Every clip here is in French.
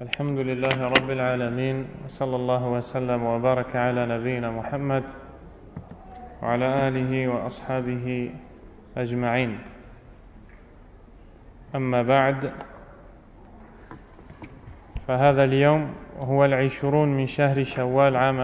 الحمد لله رب العالمين وصلى الله وسلم وبارك على نبينا محمد وعلى آله وأصحابه أجمعين أما بعد فهذا اليوم هو 20 من شهر شوال عام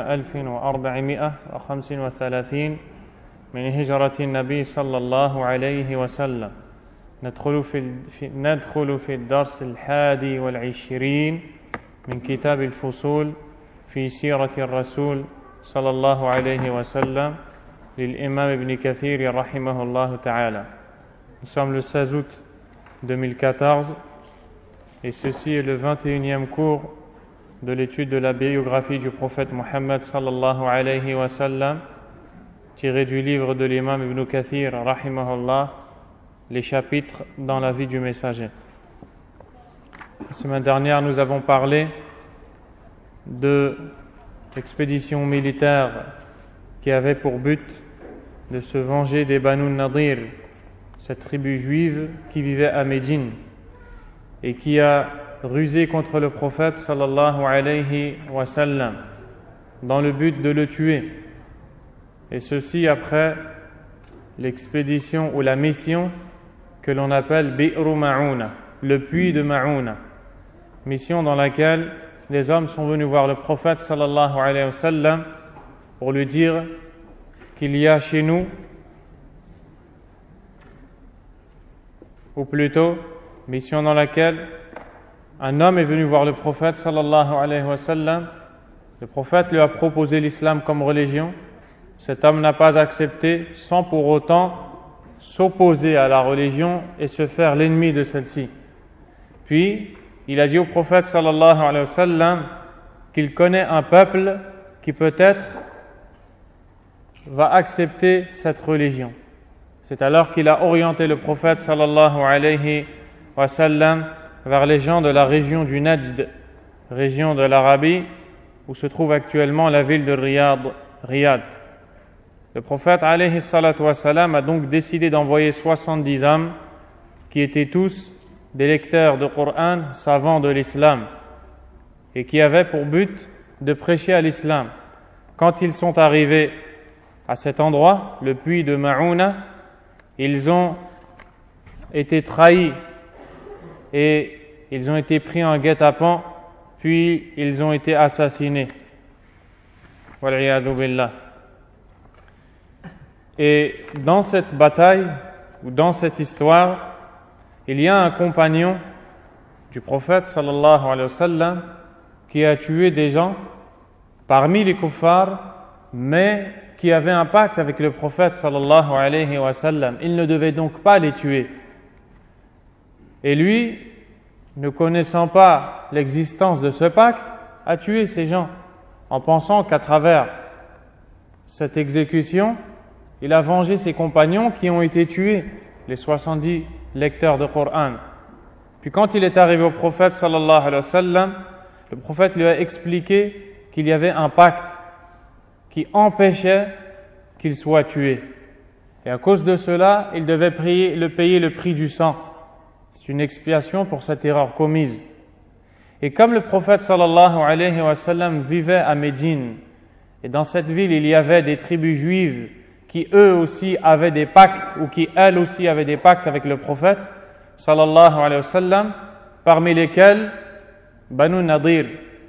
1435 من هجرة النبي صلى الله عليه وسلم. ندخل في الدرس 21 من كتاب الفصول في سيرة الرسول صلى الله عليه وسلم للإمام ابن كثير رحمه الله تعالى. Nous sommes le 16 août 2014 et ceci est le 21e cours de l'étude de la biographie du prophète Mohammed sallallahu alayhi wa sallam tiré du livre de l'imam Ibn Kathir rahimahullah, les chapitres dans la vie du messager. La semaine dernière, nous avons parlé de l'expédition militaire qui avait pour but de se venger des Banu Nadir, cette tribu juive qui vivait à Médine et qui a rusé contre le prophète sallallahu alayhi wa sallam dans le but de le tuer. Et ceci après l'expédition ou la mission que l'on appelle Bi'ru Ma'una, le puits de Ma'una, mission dans laquelle les hommes sont venus voir le prophète sallallahu alayhi wa sallam pour lui dire qu'il y a chez nous, ou plutôt mission dans laquelle un homme est venu voir le prophète sallallahu alayhi wa sallam. Le prophète lui a proposé l'islam comme religion. Cet homme n'a pas accepté sans pour autant s'opposer à la religion et se faire l'ennemi de celle-ci. Puis, il a dit au prophète sallallahu alayhi wa sallam qu'il connaît un peuple qui peut-être va accepter cette religion. C'est alors qu'il a orienté le prophète sallallahu alayhi wa sallam vers les gens de la région du Najd, région de l'Arabie, où se trouve actuellement la ville de Riyad. Le prophète alayhi salatu wa salam a donc décidé d'envoyer 70 hommes qui étaient tous des lecteurs de Coran, savants de l'islam, et qui avaient pour but de prêcher à l'islam. Quand ils sont arrivés à cet endroit, le puits de Ma'una, ils ont été trahis et ils ont été pris en guet-apens, puis ils ont été assassinés. Wal'iyadu billah. Et dans cette bataille, ou dans cette histoire, il y a un compagnon du prophète sallallahu alayhi wa sallam qui a tué des gens parmi les kuffars, mais qui avait un pacte avec le prophète sallallahu alayhi wa sallam. Il ne devait donc pas les tuer. Et lui, ne connaissant pas l'existence de ce pacte, a tué ces gens en pensant qu'à travers cette exécution, il a vengé ses compagnons qui ont été tués, les 70 lecteurs de Coran. Puis quand il est arrivé au prophète sallallahu alayhi wa sallam, le prophète lui a expliqué qu'il y avait un pacte qui empêchait qu'il soit tué. Et à cause de cela, il devait payer le prix du sang. C'est une expiation pour cette erreur commise. Et comme le prophète sallallahu alayhi wa sallam vivait à Médine, et dans cette ville il y avait des tribus juives qui eux aussi avaient des pactes, ou qui elles aussi avaient des pactes avec le prophète sallallahu alayhi wa sallam, parmi lesquels Banu Nadir.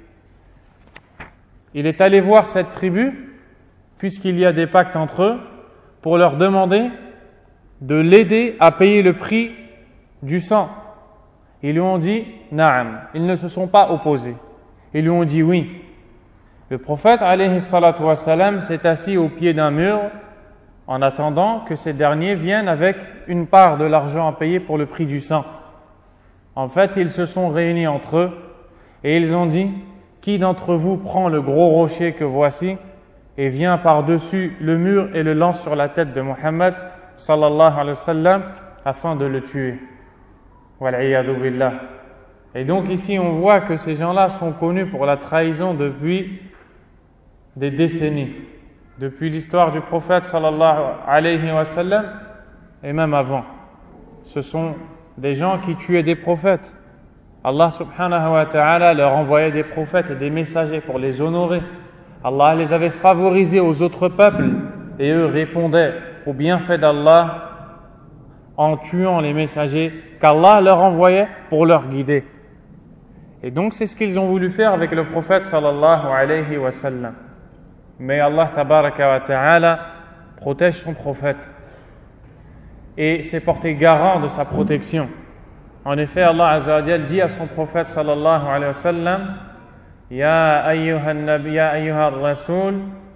Il est allé voir cette tribu, puisqu'il y a des pactes entre eux, pour leur demander de l'aider à payer le prix du sang. Ils lui ont dit Na'am. Ils ne se sont pas opposés. Ils lui ont dit oui. Le prophète alayhi salatu wa salam s'est assis au pied d'un mur en attendant que ces derniers viennent avec une part de l'argent à payer pour le prix du sang. En fait, ils se sont réunis entre eux et ils ont dit qui d'entre vous prend le gros rocher que voici et vient par-dessus le mur et le lance sur la tête de Muhammad sallallahu alayhi wa sallam afin de le tuer. Wal'iyadu billah. Et donc ici on voit que ces gens-là sont connus pour la trahison depuis des décennies, depuis l'histoire du prophète sallallahu alayhi wa sallam et même avant. Ce sont des gens qui tuaient des prophètes. Allah subhanahu wa ta'ala leur envoyait des prophètes et des messagers pour les honorer. Allah les avait favorisés aux autres peuples et eux répondaient aux bienfaits d'Allah en tuant les messagers qu'Allah leur envoyait pour leur guider. Et donc c'est ce qu'ils ont voulu faire avec le prophète sallallahu alayhi wa sallam. Mais Allah tabaraka wa ta'ala protège son prophète et s'est porté garant de sa protection. En effet, Allah azza wa jalla dit à son prophète sallallahu alayhi wa sallam: Ya ayyuhan nabi, ya ayyuhar rasoul,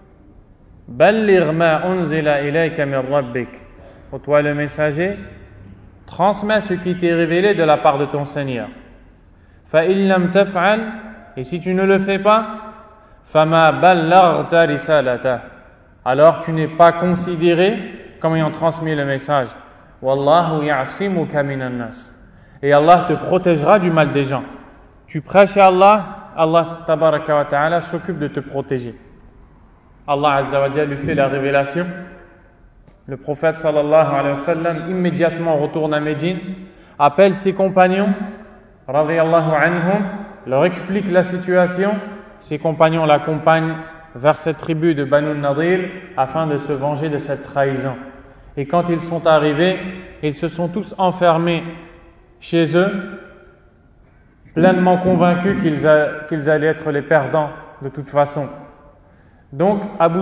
balligh ma unzila ilayka min rabbik. Ô toi le messager, transmets ce qui t'est révélé de la part de ton Seigneur. Fa in lam taf'al, et si tu ne le fais pas, fama ballaghta risalata, alors tu n'es pas considéré comme ayant transmis le message. Wallahu ya'simuka minan nas. Et Allah te protégera du mal des gens. Tu prêches à Allah, Allah tabaraka wa ta'ala s'occupe de te protéger. Allah azza wa jalla lui fait la révélation. Le prophète sallallahu alayhi wa sallam immédiatement retourne à Médine, appelle ses compagnons, radiyallahu anhum, leur explique la situation. Ses compagnons l'accompagnent vers cette tribu de Banu Nadir afin de se venger de cette trahison. Et quand ils sont arrivés, ils se sont tous enfermés chez eux, pleinement convaincus qu'ils allaient être les perdants de toute façon. Donc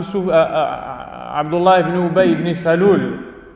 Abdullah ibn Ubay ibn Saloul,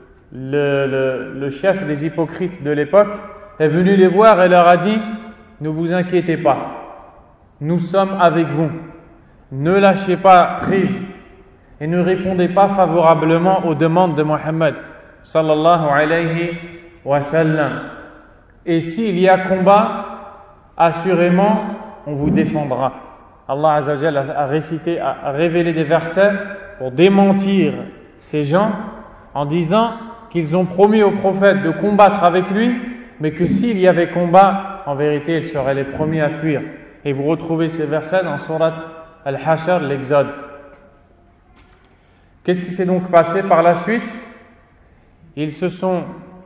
le chef des hypocrites de l'époque, est venu les voir et leur a dit: ne vous inquiétez pas, nous sommes avec vous, ne lâchez pas prise et ne répondez pas favorablement aux demandes de Mohammed sallallahu alayhi wa sallam. Et s'il y a combat, assurément on vous défendra. Allah azza wa jalla a révélé des versets pour démentir ces gens en disant qu'ils ont promis au prophète de combattre avec lui, mais que s'il y avait combat, en vérité ils seraient les premiers à fuir. Et vous retrouvez ces versets dans Surat Al-Hashr, l'Exode. Qu'est-ce qui s'est donc passé par la suite? Ils se sont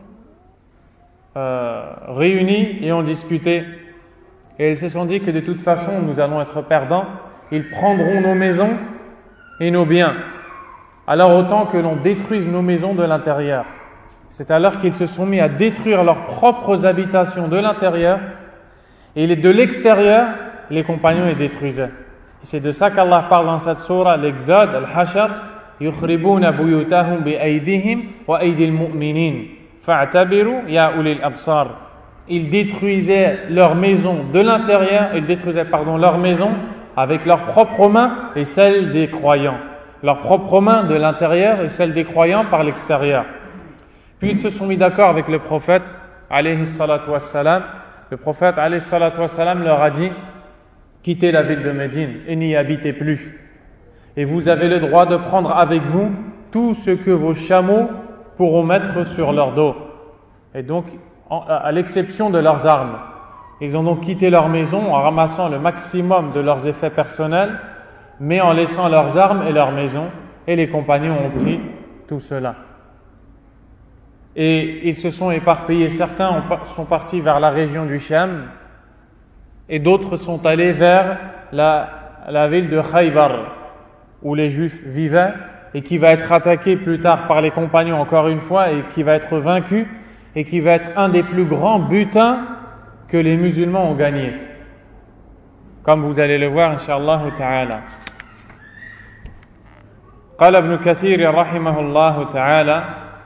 réunis et ont discuté. Et ils se sont dit que de toute façon, nous allons être perdants. Ils prendront nos maisons et nos biens. Alors autant que l'on détruise nos maisons de l'intérieur. C'est alors qu'ils se sont mis à détruire leurs propres habitations de l'intérieur. Et de l'extérieur, les compagnons les détruisaient. Et c'est de ça qu'Allah parle dans cette sourate, l'Exode, Al-Hashr: يُخْرِبُونَ بُيُوتَهُمْ بِأَيْدِهِمْ وَأَيْدِي الْمُؤْمِنِينَ فَاعْتَبِرُوا يَا أُولِي الْأَبْصَارِ. Ils détruisaient leurs maisons de l'intérieur, leurs maisons avec leurs propres mains et celles des croyants. Leurs propres mains de l'intérieur et celles des croyants par l'extérieur. Puis ils se sont mis d'accord avec le prophète, alayhi salatu wassalam. Le prophète, alayhi salatu wassalam, leur a dit: quittez la ville de Médine et n'y habitez plus. Et vous avez le droit de prendre avec vous tout ce que vos chameaux pourront mettre sur leur dos. Et donc, à l'exception de leurs armes. Ils ont donc quitté leur maison en ramassant le maximum de leurs effets personnels, mais en laissant leurs armes et leur maison. Et les compagnons ont pris tout cela. Et ils se sont éparpillés. Certains sont partis vers la région du Sham et d'autres sont allés vers la ville de Khaybar, où les Juifs vivaient et qui va être attaquée plus tard par les compagnons encore une fois et qui va être vaincue et qui va être un des plus grands butins que les musulmans ont gagné, comme vous allez le voir incha'Allah ta'ala. قال ابن كثير رحمه الله تعالى: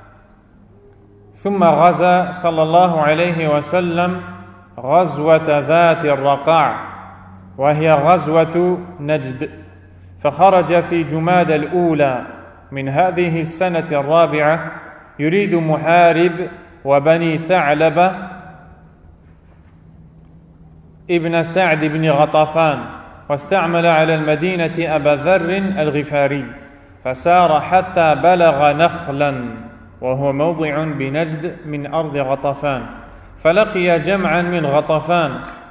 ثم غزا صلى الله عليه وسلم غزوة ذات الرقاع وهي غزوة نجد، فخرج في جماد الأولى من هذه السنة الرابعة يريد محارب وبني ثعلبة ابن سعد بن غطفان، واستعمل على المدينة أبا ذر الغفاري، فسار حتى بلغ نخلا وهو موضع بنجد من أرض غطفان، فلقي جمعا من غطفان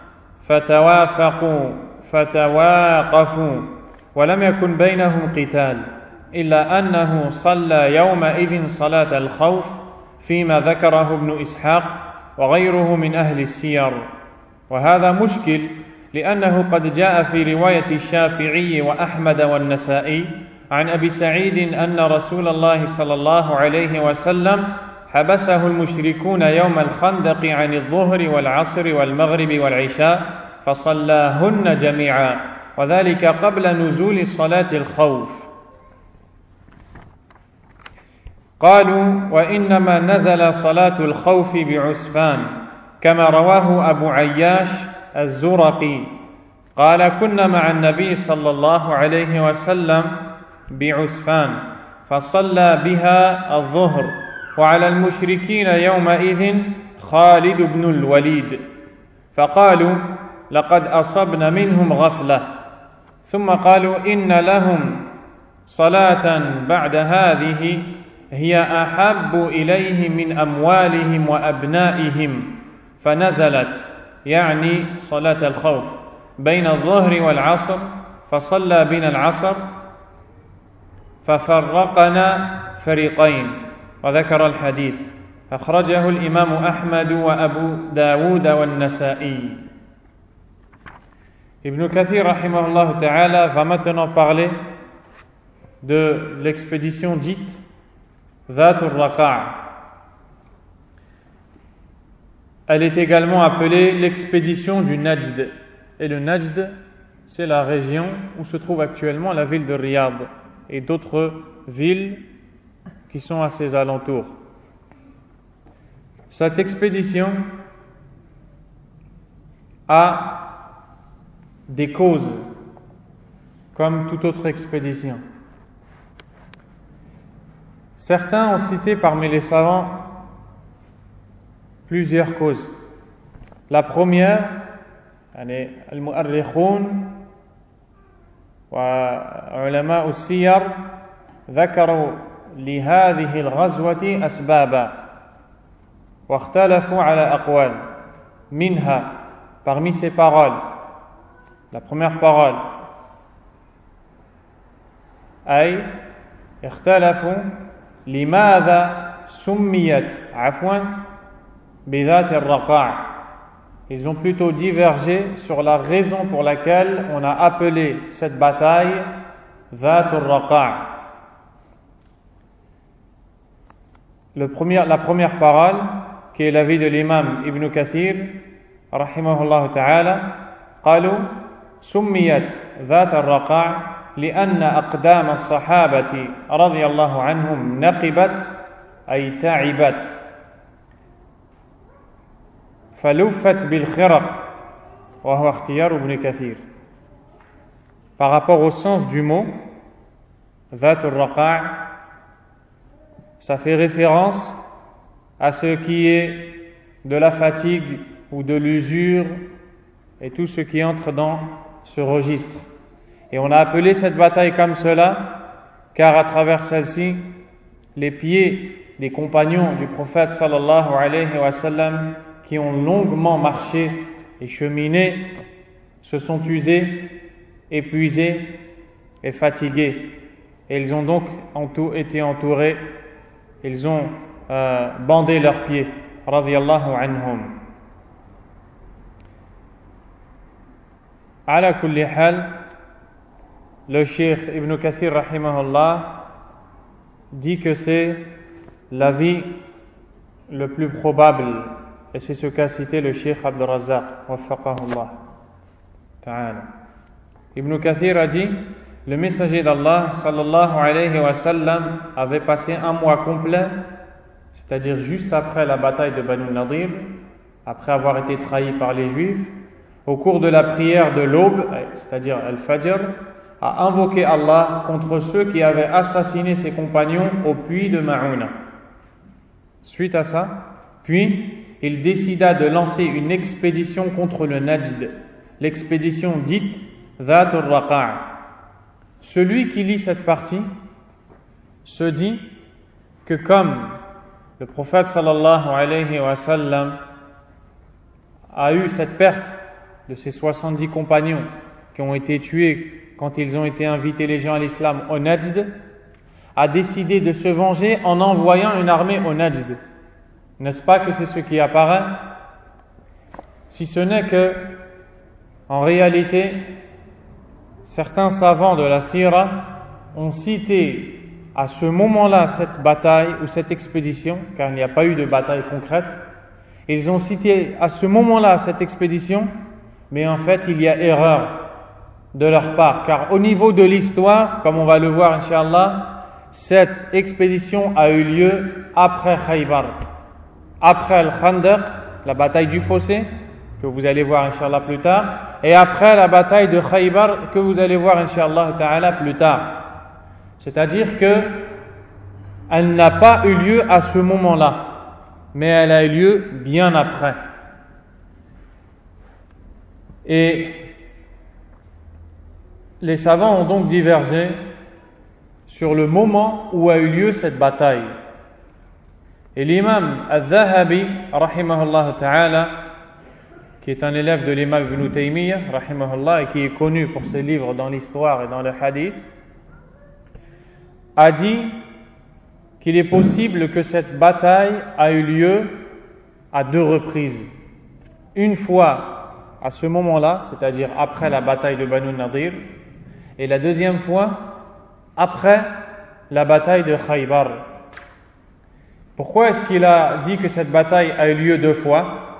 فتواقفوا ولم يكن بينهم قتال، إلا أنه صلى يومئذ صلاة الخوف فيما ذكره ابن إسحاق وغيره من أهل السير. وهذا مشكل لأنه قد جاء في رواية الشافعي وأحمد والنسائي عن أبي سعيد أن رسول الله صلى الله عليه وسلم حبسه المشركون يوم الخندق عن الظهر والعصر والمغرب والعشاء فصلاهن جميعا وذلك قبل نزول صلاة الخوف. قالوا وإنما نزل صلاة الخوف بعسفان كما رواه أبو عياش الزرقي قال كنا مع النبي صلى الله عليه وسلم بعسفان فصلى بها الظهر وعلى المشركين يومئذ خالد بن الوليد فقالوا لقد أصبنا منهم غفلة ثم قالوا إن لهم صلاة بعد هذه هي أحب إليهم من أموالهم وأبنائهم فنزلت يعني صلاة الخوف بين الظهر والعصر فصلى بنا العصر ففرقنا فريقين وذكر الحديث أخرجه الإمام أحمد وأبو داود والنسائي. Ibn Kathir rahimahullah ta'ala va maintenant parler de l'expédition dite Dhatul Raqa'a. Elle est également appelée l'expédition du Najd. Et le Najd, c'est la région où se trouve actuellement la ville de Riyad et d'autres villes qui sont à ses alentours. Cette expédition a des causes, comme toute autre expédition. Certains ont cité parmi les savants plusieurs causes. La première, al-mu'arrikhun wa ulama al-siyar ذكروا لهذه الغزوة أسبابا واختلفوا على أقوال منها parmi ces paroles. La première parole أي اختلفوا لماذا سميت عفوا بذات الرقاع. Ils ont plutôt divergé sur la raison pour laquelle on a appelé cette bataille ذات الرقاع. La première parole qui est l'avis de l'imam Ibn Kathir rahimahullah ta'ala قالوا سميت ذات الرقاع لأن أقدام الصحابة رضي الله عنهم نقبت أي تعبت فلفت بالخرق وهو اختيار ابن كثير. Par rapport au sens du mot ذات الرقاع, ça fait référence à ce qui est de la fatigue ou de l'usure et tout ce qui entre dans ce registre. Et on a appelé cette bataille comme cela car à travers celle-ci les pieds des compagnons du prophète sallallahu alayhi wa sallam qui ont longuement marché et cheminé se sont usés, épuisés et fatigués. Et ils ont donc été entourés, ils ont bandé leurs pieds radiyallahu anhum. Ala kulli hal, le Cheikh Ibn Kathir rahimahullah dit que c'est l'avis le plus probable et c'est ce qu'a cité le Cheikh Abd al-Razzaq waffaqahullah ta'ala. Ibn Kathir a dit le messager d'Allah sallallahu alayhi wa sallam avait passé un mois complet, c'est-à-dire juste après la bataille de Banu Nadir, après avoir été trahi par les Juifs, au cours de la prière de l'aube, c'est-à-dire Al-Fajr, a invoqué Allah contre ceux qui avaient assassiné ses compagnons au puits de Ma'una. Suite à ça, puis il décida de lancer une expédition contre le Najd, l'expédition dite Dhatul Raqa'a. Celui qui lit cette partie se dit que comme le prophète sallallahu alayhi wa sallam a eu cette perte de ses 70 compagnons qui ont été tués quand ils ont été invités les gens à l'islam au Najd, a décidé de se venger en envoyant une armée au Najd. N'est-ce pas que c'est ce qui apparaît? si ce n'est que, en réalité, certains savants de la Sira ont cité à ce moment-là cette bataille ou cette expédition, car il n'y a pas eu de bataille concrète, ils ont cité à ce moment-là cette expédition, mais en fait il y a erreur de leur part, car au niveau de l'histoire, comme on va le voir Inch'Allah, cette expédition a eu lieu après Khaybar, après Al-Khandaq, la bataille du fossé, que vous allez voir Inch'Allah plus tard, et après la bataille de Khaybar, que vous allez voir Inch'Allah Ta'ala plus tard. C'est-à-dire que elle n'a pas eu lieu à ce moment-là, mais elle a eu lieu bien après. Et les savants ont donc divergé sur le moment où a eu lieu cette bataille. Et l'imam Al-Dhahabi, rahimahullah ta'ala, qui est un élève de l'imam Ibn Taymiyyah, rahimahullah, et qui est connu pour ses livres dans l'histoire et dans le hadith, a dit qu'il est possible que cette bataille a eu lieu à 2 reprises. Une fois à ce moment-là, c'est-à-dire après la bataille de Banu Nadir, et la deuxième fois après la bataille de Khaybar. Pourquoi est-ce qu'il a dit que cette bataille a eu lieu 2 fois?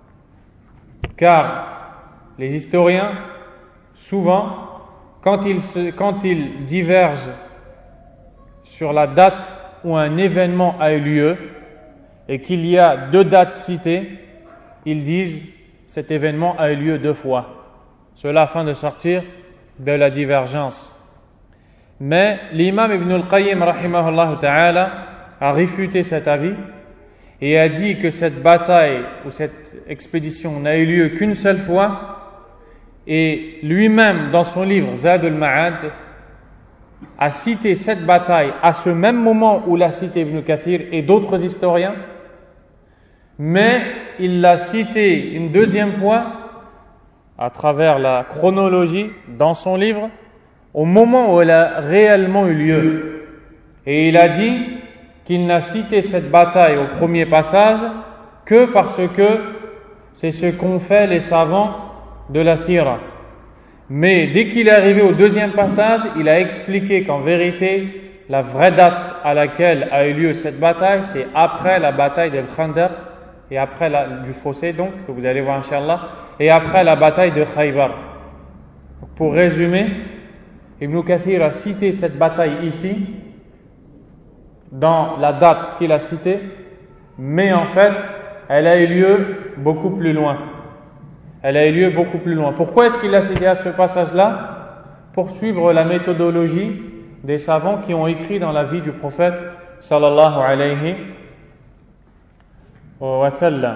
Car les historiens, souvent, quand ils divergent sur la date où un événement a eu lieu et qu'il y a 2 dates citées, ils disent cet événement a eu lieu 2 fois. Cela afin de sortir de la divergence. Mais l'imam Ibn al-Qayyim rahimahullah ta'ala a réfuté cet avis et a dit que cette bataille ou cette expédition n'a eu lieu qu'une seule fois, et lui-même dans son livre Zad al-Ma'ad a cité cette bataille à ce même moment où l'a cité Ibn Kathir et d'autres historiens, mais il l'a cité une deuxième fois à travers la chronologie dans son livre au moment où elle a réellement eu lieu. Et il a dit qu'il n'a cité cette bataille au premier passage que parce que c'est ce qu'ont fait les savants de la Sira. Mais dès qu'il est arrivé au deuxième passage, il a expliqué qu'en vérité, la vraie date à laquelle a eu lieu cette bataille, c'est après la bataille d'Al-Khandaq et après du fossé, donc, que vous allez voir Inch'Allah, et après la bataille de Khaybar. Pour résumer, Ibn Kathir a cité cette bataille ici, dans la date qu'il a citée, mais en fait, elle a eu lieu beaucoup plus loin. Elle a eu lieu beaucoup plus loin. Pourquoi est-ce qu'il a cité à ce passage-là? Pour suivre la méthodologie des savants qui ont écrit dans la vie du prophète sallallahu alayhi wa sallam.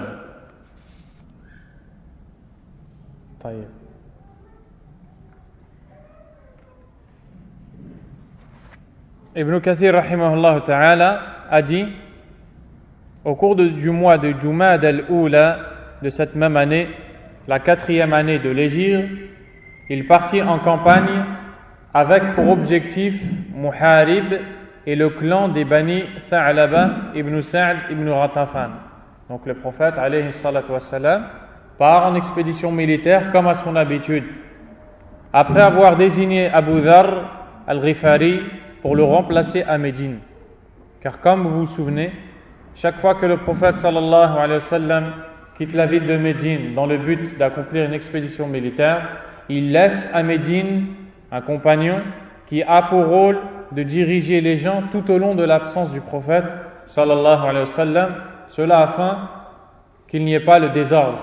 Ibn Kathir rahimahullah ta'ala a dit au cours du mois de Jumad al-Oula de cette même année, la 4e année de l'Hégire, il partit en campagne avec pour objectif Muharib et le clan des Bani Tha'laba ibn Sa'd ibn Ghatafan. Donc le prophète alayhi salatu wassalam part en expédition militaire comme à son habitude. Après avoir désigné Abu Dharr al-Ghifari pour le remplacer à Médine. Car comme vous vous souvenez, chaque fois que le prophète sallallahu alayhi wa sallam quitte la ville de Médine dans le but d'accomplir une expédition militaire, il laisse à Médine un compagnon qui a pour rôle de diriger les gens tout au long de l'absence du prophète sallallahu alayhi wa sallam, cela afin qu'il n'y ait pas le désordre.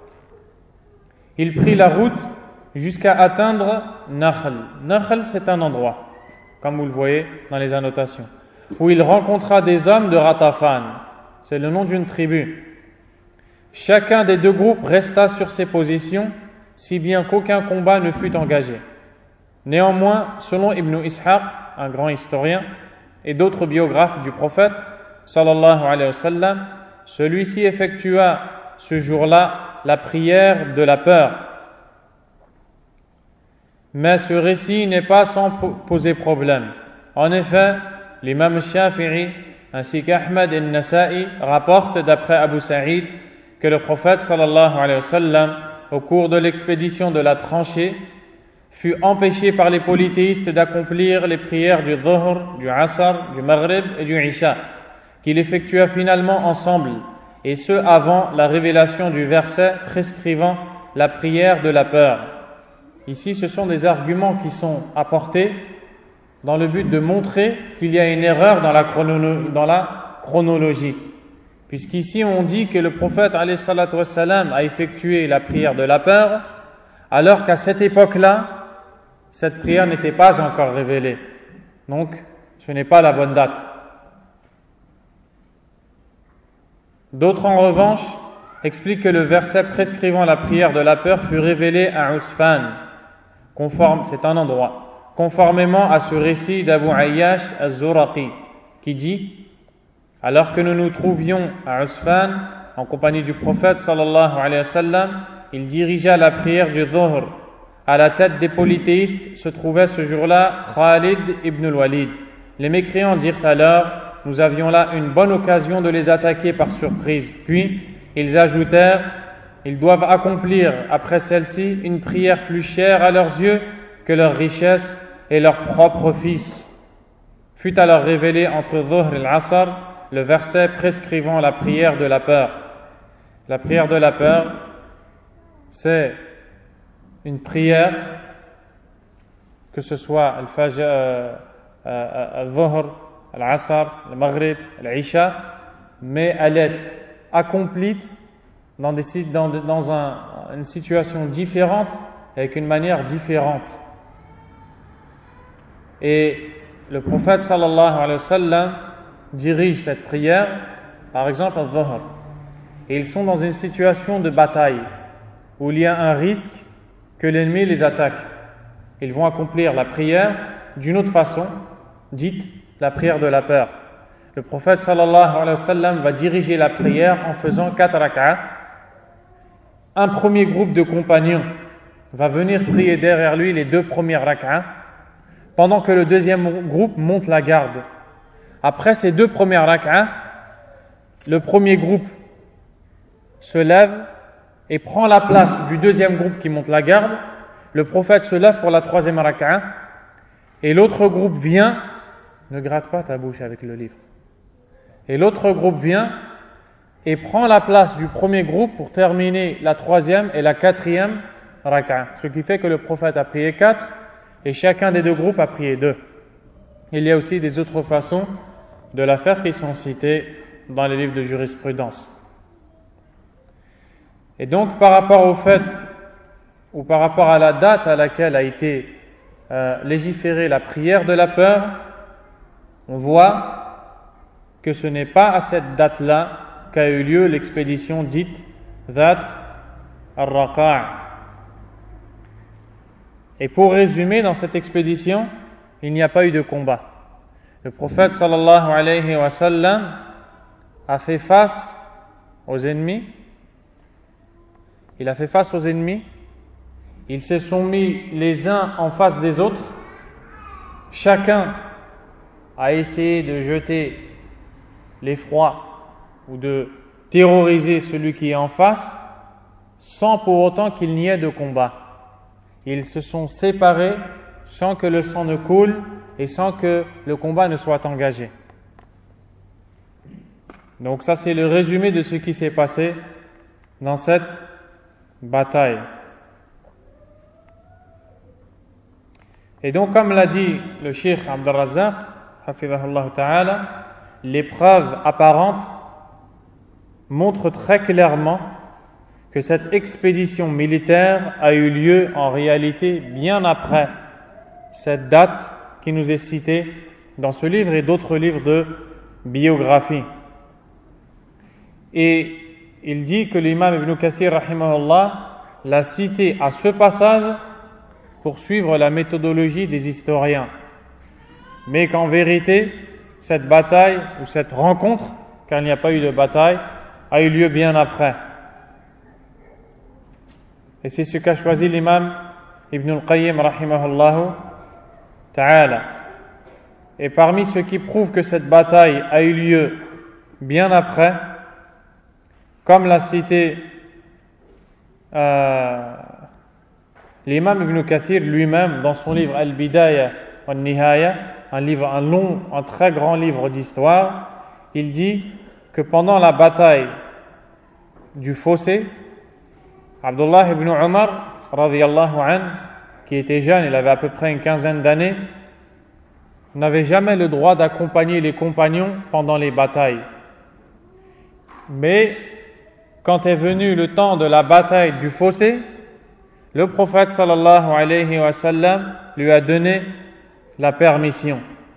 Il prit la route jusqu'à atteindre Nakhl. Nakhl, c'est un endroit, comme vous le voyez dans les annotations, où il rencontra des hommes de Ghatafan. C'est le nom d'une tribu. Chacun des 2 groupes resta sur ses positions, si bien qu'aucun combat ne fut engagé. Néanmoins, selon Ibn Ishaq, un grand historien, et d'autres biographes du prophète, sallallahu alayhi wa sallam, celui-ci effectua ce jour-là la prière de la peur. Mais ce récit n'est pas sans poser problème. En effet, l'imam Shafi'i ainsi qu'Ahmad et Nasa'i rapportent d'après Abu Sa'id que le prophète sallallahu alayhi wa sallam, au cours de l'expédition de la tranchée, fut empêché par les polythéistes d'accomplir les prières du Dhuhr, du Asr, du Maghrib et du Isha, qu'il effectua finalement ensemble, et ce avant la révélation du verset prescrivant la prière de la peur. Ici, ce sont des arguments qui sont apportés dans le but de montrer qu'il y a une erreur dans la chronologie. Puisqu'ici, on dit que le prophète alayhi salatu wassalam a effectué la prière de la peur, alors qu'à cette époque-là, cette prière n'était pas encore révélée. Donc, ce n'est pas la bonne date. D'autres, en revanche, expliquent que le verset prescrivant la prière de la peur fut révélé à Usfan, c'est un endroit, conformément à ce récit d'Abu Ayyash az-Zuraqi, qui dit: alors que nous nous trouvions à Usfan, en compagnie du prophète sallallahu alayhi wa sallam, il dirigea la prière du Dhuhr. À la tête des polythéistes se trouvait ce jour-là Khalid ibn al-Walid. Les mécréants dirent alors: nous avions là une bonne occasion de les attaquer par surprise. Puis, ils ajoutèrent: ils doivent accomplir après celle-ci une prière plus chère à leurs yeux que leur richesse et leur propre fils. Fut alors révélé entre Dhuhr et l'Asr le verset prescrivant la prière de la peur. La prière de la peur, c'est une prière, que ce soit al-Fajr, al-Dhuhr, al-Asr, al-Maghrib, al-Isha, mais elle est accomplie dans une situation différente, avec une manière différente. Et le prophète sallallahu alayhi wa sallam dirige cette prière, par exemple al-Dhuhr, et ils sont dans une situation de bataille où il y a un risque que l'ennemi les attaque. Ils vont accomplir la prière d'une autre façon, dite la prière de la peur. Le prophète sallallahu alayhi wa sallam va diriger la prière en faisant 4 rak'ah. Un premier groupe de compagnons va venir prier derrière lui les 2 premières rak'ah, pendant que le deuxième groupe monte la garde. Après ces 2 premières rak'ah, le premier groupe se lève et prend la place du deuxième groupe qui monte la garde. Le prophète se lève pour la 3e rak'ah, et l'autre groupe vient, ne gratte pas ta bouche avec le livre, et l'autre groupe vient et prend la place du premier groupe pour terminer la 3e et la 4e rak'ah. Ce qui fait que le prophète a prié 4 et chacun des 2 groupes a prié 2. Il y a aussi des autres façons de la faire qui sont citées dans les livres de jurisprudence. Et donc, par rapport au fait, ou par rapport à la date à laquelle a été légiférée la prière de la peur, on voit que ce n'est pas à cette date-là qu'a eu lieu l'expédition dite Dhat al-Raqa'a. Et pour résumer, dans cette expédition, il n'y a pas eu de combat. Le prophète sallallahu alayhi wa sallam a fait face aux ennemis. Il a fait face aux ennemis. Ils se sont mis les uns en face des autres. Chacun a essayé de jeter l'effroi ou de terroriser celui qui est en face, sans pour autant qu'il n'y ait de combat. Ils se sont séparés sans que le sang ne coule et sans que le combat ne soit engagé. Donc ça, c'est le résumé de ce qui s'est passé dans cette bataille. Et donc, comme l'a dit le Cheikh Abd al-Razzaq, hafidhahullah ta'ala, l'épreuve apparente montre très clairement que cette expédition militaire a eu lieu en réalité bien après cette date qui nous est citée dans ce livre et d'autres livres de biographie. Et il dit que l'imam Ibn Kathir rahimahullah l'a cité à ce passage pour suivre la méthodologie des historiens, mais qu'en vérité cette bataille ou cette rencontre, car il n'y a pas eu de bataille, a eu lieu bien après. Et c'est ce qu'a choisi l'imam Ibn al-Qayyim rahimahullah ta'ala. Et parmi ce qui prouve que cette bataille a eu lieu bien après, comme l'a cité l'imam Ibn Kathir lui-même dans son livre Al-Bidaya wa Nihaya, un très grand livre d'histoire. Il dit que pendant la bataille du fossé, Abdullah ibn Umar radiyallahu anhu, qui était jeune, il avait à peu près une quinzaine d'années, n'avait jamais le droit d'accompagner les compagnons pendant les batailles. Mais quand est venu le temps de la bataille du fossé, le prophète sallallahu alayhi wa sallam lui a donné la permission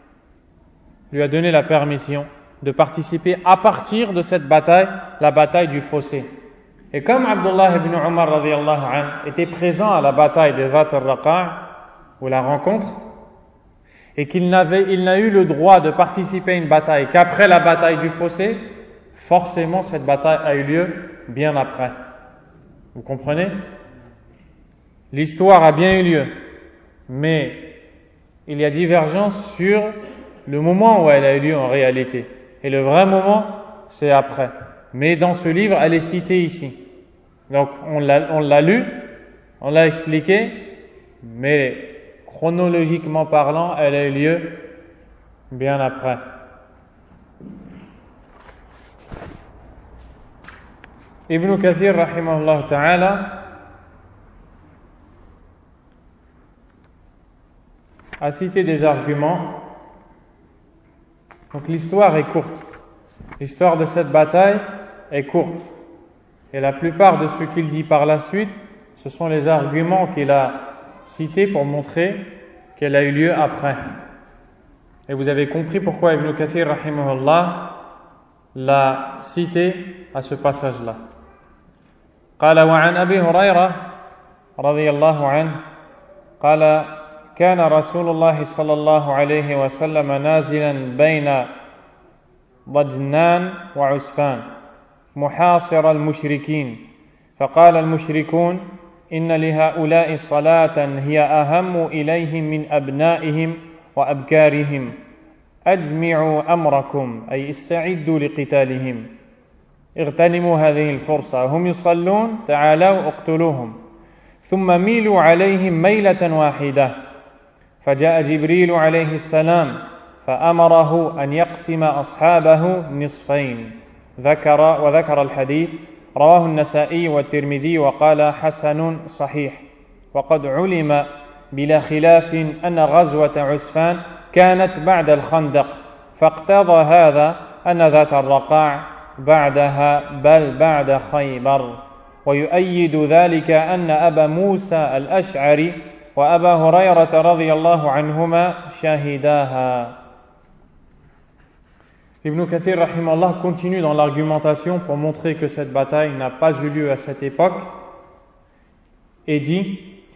de participer à partir de cette bataille, la bataille du fossé. Et comme Abdullah ibn Umar radiyallahu anhu était présent à la bataille de Dhat al-Raqa', ou la rencontre, et il n'a eu le droit de participer à une bataille qu'après la bataille du fossé, forcément cette bataille a eu lieu bien après. Vous comprenez? L'histoire a bien eu lieu, mais il y a divergence sur le moment où elle a eu lieu en réalité. Et le vrai moment, c'est après. Mais dans ce livre, elle est citée ici. Donc on l'a lu, on l'a expliqué, mais chronologiquement parlant, elle a eu lieu bien après. Ibn Kathir rahimahullah ta'ala a cité des arguments. Donc l'histoire est courte. L'histoire de cette bataille est courte. Et la plupart de ce qu'il dit par la suite, ce sont les arguments qu'il a cités pour montrer qu'elle a eu lieu après. Et vous avez compris pourquoi Ibn Kathir rahimahullah l'a cité à ce passage-là. قال وعن أبي هريرة رضي الله عنه قال كان رسول الله صلى الله عليه وسلم نازلا بين ضجنان وعسفان محاصر المشركين فقال المشركون إن لهؤلاء صلاة هي أهم إليهم من أبنائهم وأبكارهم أجمعوا أمركم أي استعدوا لقتالهم اغتنموا هذه الفرصة هم يصلون تعالوا اقتلوهم ثم ميلوا عليهم ميلة واحدة فجاء جبريل عليه السلام فأمره أن يقسم أصحابه نصفين وذكر الحديث رواه النسائي والترمذي وقال حسن صحيح وقد علم بلا خلاف أن غزوة عسفان كانت بعد الخندق فاقتضى هذا أن ذات الرقاع بعدها بل بعد خيبر ويؤيد ذلك أن أبا موسى الأشعري وأبا هريرة رضي الله عنهما شهداها. Ibn Kathir rahimahullah continue dans l'argumentation pour montrer que cette bataille n'a pas eu lieu à cette époque et dit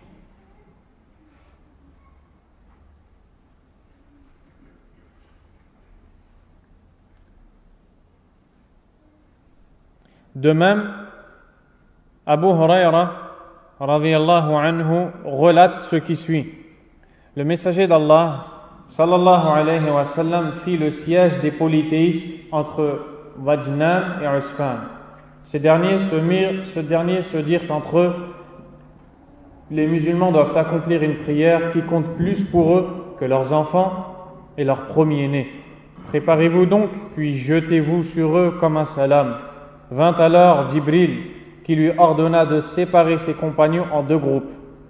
de même, Abu Hurayra radiyallahu anhu relate ce qui suit. Le messager d'Allah sallallahu alayhi wa sallam fit le siège des polythéistes entre Vajnan et Usfan. Ces derniers se dirent entre eux: les musulmans doivent accomplir une prière qui compte plus pour eux que leurs enfants et leurs premiers-nés. Préparez-vous donc, puis jetez-vous sur eux comme un salam. Vint alors Jibril, qui lui ordonna de séparer ses compagnons en deux groupes.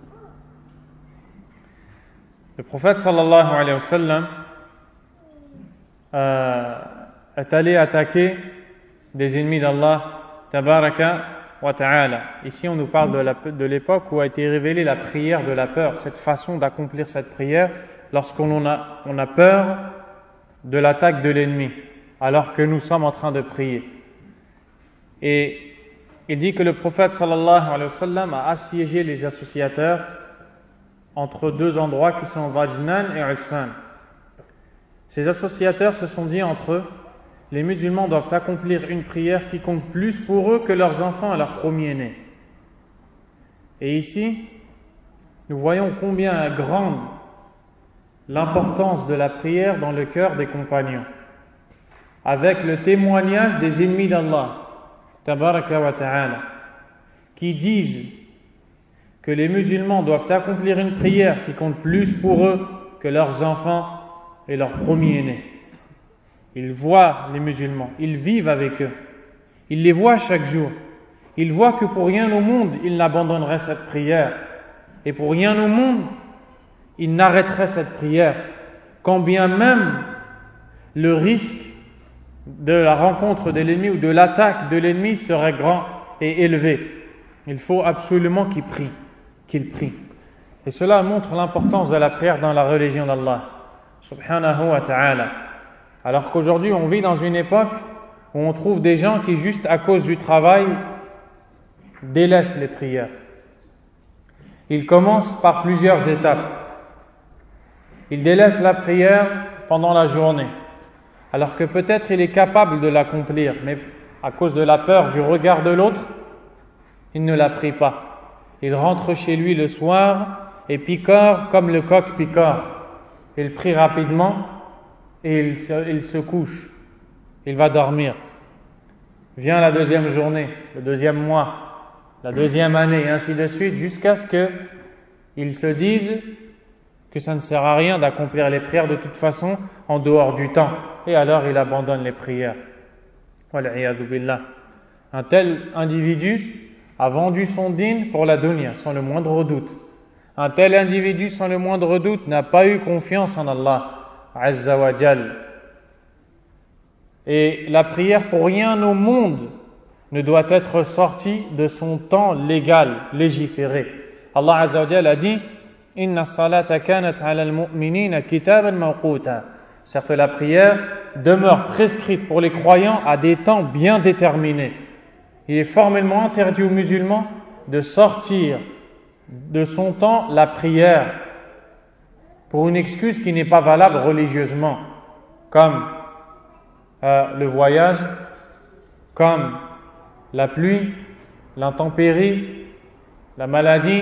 Le prophète sallallahu alayhi wa sallam est allé attaquer des ennemis d'Allah tabaraka wa ta'ala. Ici on nous parle de l'époque où a été révélée la prière de la peur, cette façon d'accomplir cette prière lorsqu'on a peur de l'attaque de l'ennemi alors que nous sommes en train de prier. Et il dit que le prophète sallallahu alayhi wa sallam a assiégé les associateurs entre deux endroits qui sont Vajnan et Usfan. Ces associateurs se sont dit entre eux: les musulmans doivent accomplir une prière qui compte plus pour eux que leurs enfants et leurs premiers-nés. Et ici, nous voyons combien est grande l'importance de la prière dans le cœur des compagnons, avec le témoignage des ennemis d'Allah. tabaraka wa ta'ala, qui disent que les musulmans doivent accomplir une prière qui compte plus pour eux que leurs enfants et leurs premiers-nés. Ils voient les musulmans, ils vivent avec eux, ils les voient chaque jour. Ils voient que pour rien au monde, ils n'abandonneraient cette prière. Et pour rien au monde, ils n'arrêteraient cette prière. Quand bien même le risque de la rencontre de l'ennemi ou de l'attaque de l'ennemi serait grand et élevé. Il faut absolument qu'ils prient. Et cela montre l'importance de la prière dans la religion d'Allah, subhanahu wa ta'ala. Alors qu'aujourd'hui, on vit dans une époque où on trouve des gens qui, juste à cause du travail, délaissent les prières. Ils commencent par plusieurs étapes. Ils délaissent la prière pendant la journée, alors que peut-être il est capable de l'accomplir, mais à cause de la peur du regard de l'autre, il ne la prie pas. Il rentre chez lui le soir et picore comme le coq picore. Il prie rapidement et il se couche. Il va dormir. Vient la deuxième journée, le deuxième mois, la deuxième année, et ainsi de suite, jusqu'à ce qu'ils se disent que ça ne sert à rien d'accomplir les prières de toute façon en dehors du temps. Et alors il abandonne les prières. Wal'iyadhu billah. Un tel individu a vendu son dîn pour la dunya, sans le moindre doute. Un tel individu, sans le moindre doute, n'a pas eu confiance en Allah, Azza wa Jal. Et la prière pour rien au monde ne doit être sortie de son temps légal, légiféré. Allah Azza wa Jal a dit « Inna salata kanat ala al-mu'minina kitaban mawquta » Certes, la prière demeure prescrite pour les croyants à des temps bien déterminés. Il est formellement interdit aux musulmans de sortir de son temps la prière pour une excuse qui n'est pas valable religieusement, comme le voyage, comme la pluie, l'intempérie, la maladie.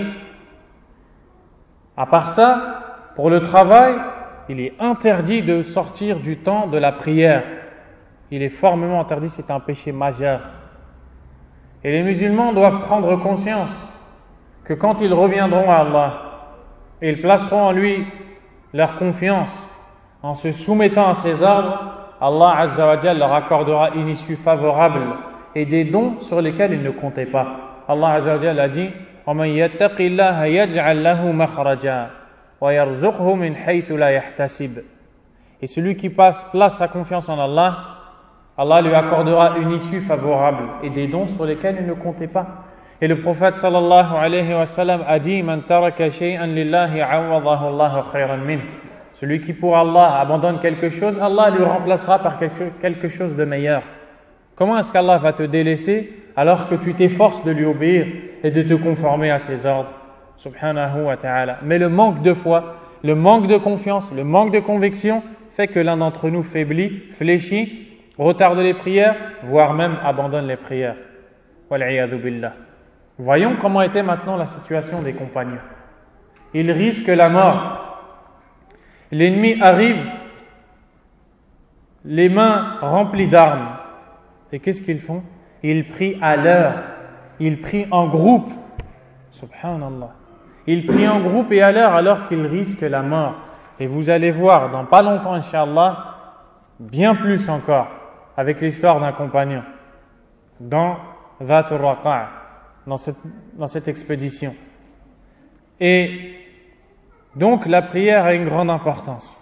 À part ça, pour le travail, il est interdit de sortir du temps de la prière. Il est formellement interdit, c'est un péché majeur. Et les musulmans doivent prendre conscience que quand ils reviendront à Allah, et ils placeront en lui leur confiance en se soumettant à ses ordres, Allah Azza wa Jal leur accordera une issue favorable et des dons sur lesquels ils ne comptaient pas. Allah Azza wa Jal a dit وَمَنْ يَتَّقِ اللَّهَ يَجْعَلْ لَهُ مَخْرَجًا وَيَرْزُقْهُ مِنْ حَيْثُ لَا يَحْتَسِبُ. Et celui qui place sa confiance en Allah, Allah lui accordera une issue favorable et des dons sur lesquels il ne comptait pas. Et le prophète sallallahu alayhi wa sallam a dit Man taraka shay'an lillahi awadahu Allahu khayran min. Celui qui pour Allah abandonne quelque chose, Allah lui remplacera par quelque chose de meilleur. Comment est-ce qu'Allah va te délaisser alors que tu t'efforces de lui obéir et de te conformer à ses ordres? Subhanahu wa ta'ala. Mais le manque de foi, le manque de confiance, le manque de conviction fait que l'un d'entre nous faiblit, fléchit, retarde les prières, voire même abandonne les prières. Wal'iyadhu billah. Voyons comment était maintenant la situation des compagnons. Ils risquent la mort. L'ennemi arrive, les mains remplies d'armes. Et qu'est-ce qu'ils font? Ils prient à l'heure. Ils prient en groupe. Subhanallah. Ils prient en groupe et à l'heure alors qu'ils risquent la mort. Et vous allez voir dans pas longtemps, Inch'Allah, bien plus encore, avec l'histoire d'un compagnon, dans Dhat al-Raqa', dans cette expédition. Et donc la prière a une grande importance.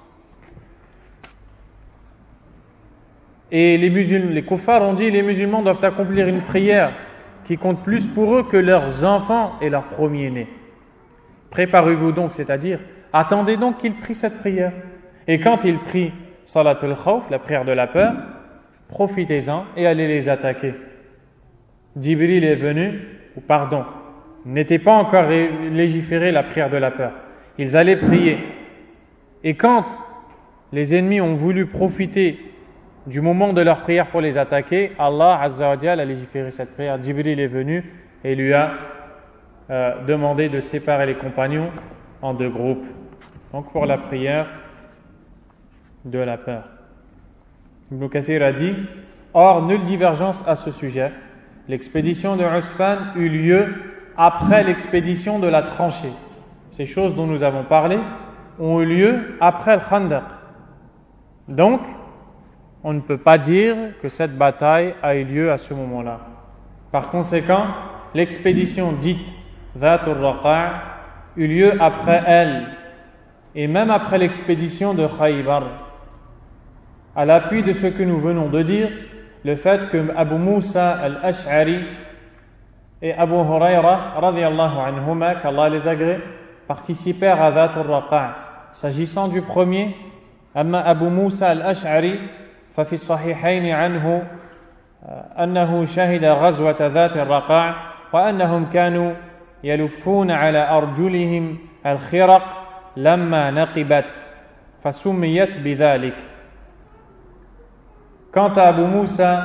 Et les kuffars ont dit les musulmans doivent accomplir une prière qui compte plus pour eux que leurs enfants et leurs premiers-nés. Préparez-vous donc, c'est-à-dire attendez donc qu'ils prient cette prière. Et quand ils prient Salatul Khawf, la prière de la peur, profitez-en et allez les attaquer. Jibril est venu, n'était pas encore légiféré la prière de la peur. Ils allaient prier. Et quand les ennemis ont voulu profiter du moment de leur prière pour les attaquer, Allah Azza wa Jal a légiféré cette prière. Jibril est venu et lui a demandé de séparer les compagnons en deux groupes. Donc pour la prière de la peur. Ibn Kathir a dit, or nulle divergence à ce sujet l'expédition de Usfan eut lieu après l'expédition de la tranchée. Ces choses dont nous avons parlé ont eu lieu après le Khandaq. Donc, on ne peut pas dire que cette bataille a eu lieu à ce moment-là. Par conséquent, l'expédition dite Dhatul Raqa' eut lieu après elle, et même après l'expédition de Khaybar. À l'appui de ce que nous venons de dire, le fait que Abu Musa al-Ash'ari et Abu Hurayra, radiyallahu anhuma, qu'Allah les agrée, participèrent à Dhatul Raqa'. S'agissant du premier, Amma Abu Musa al-Ash'ari, ففي الصحيحين عنه أنه شهد غزوة ذات الرقاع وأنهم كانوا يلفون على أرجلهم الخرق لما نقبت فسميت بذلك. Quant à Abu Musa,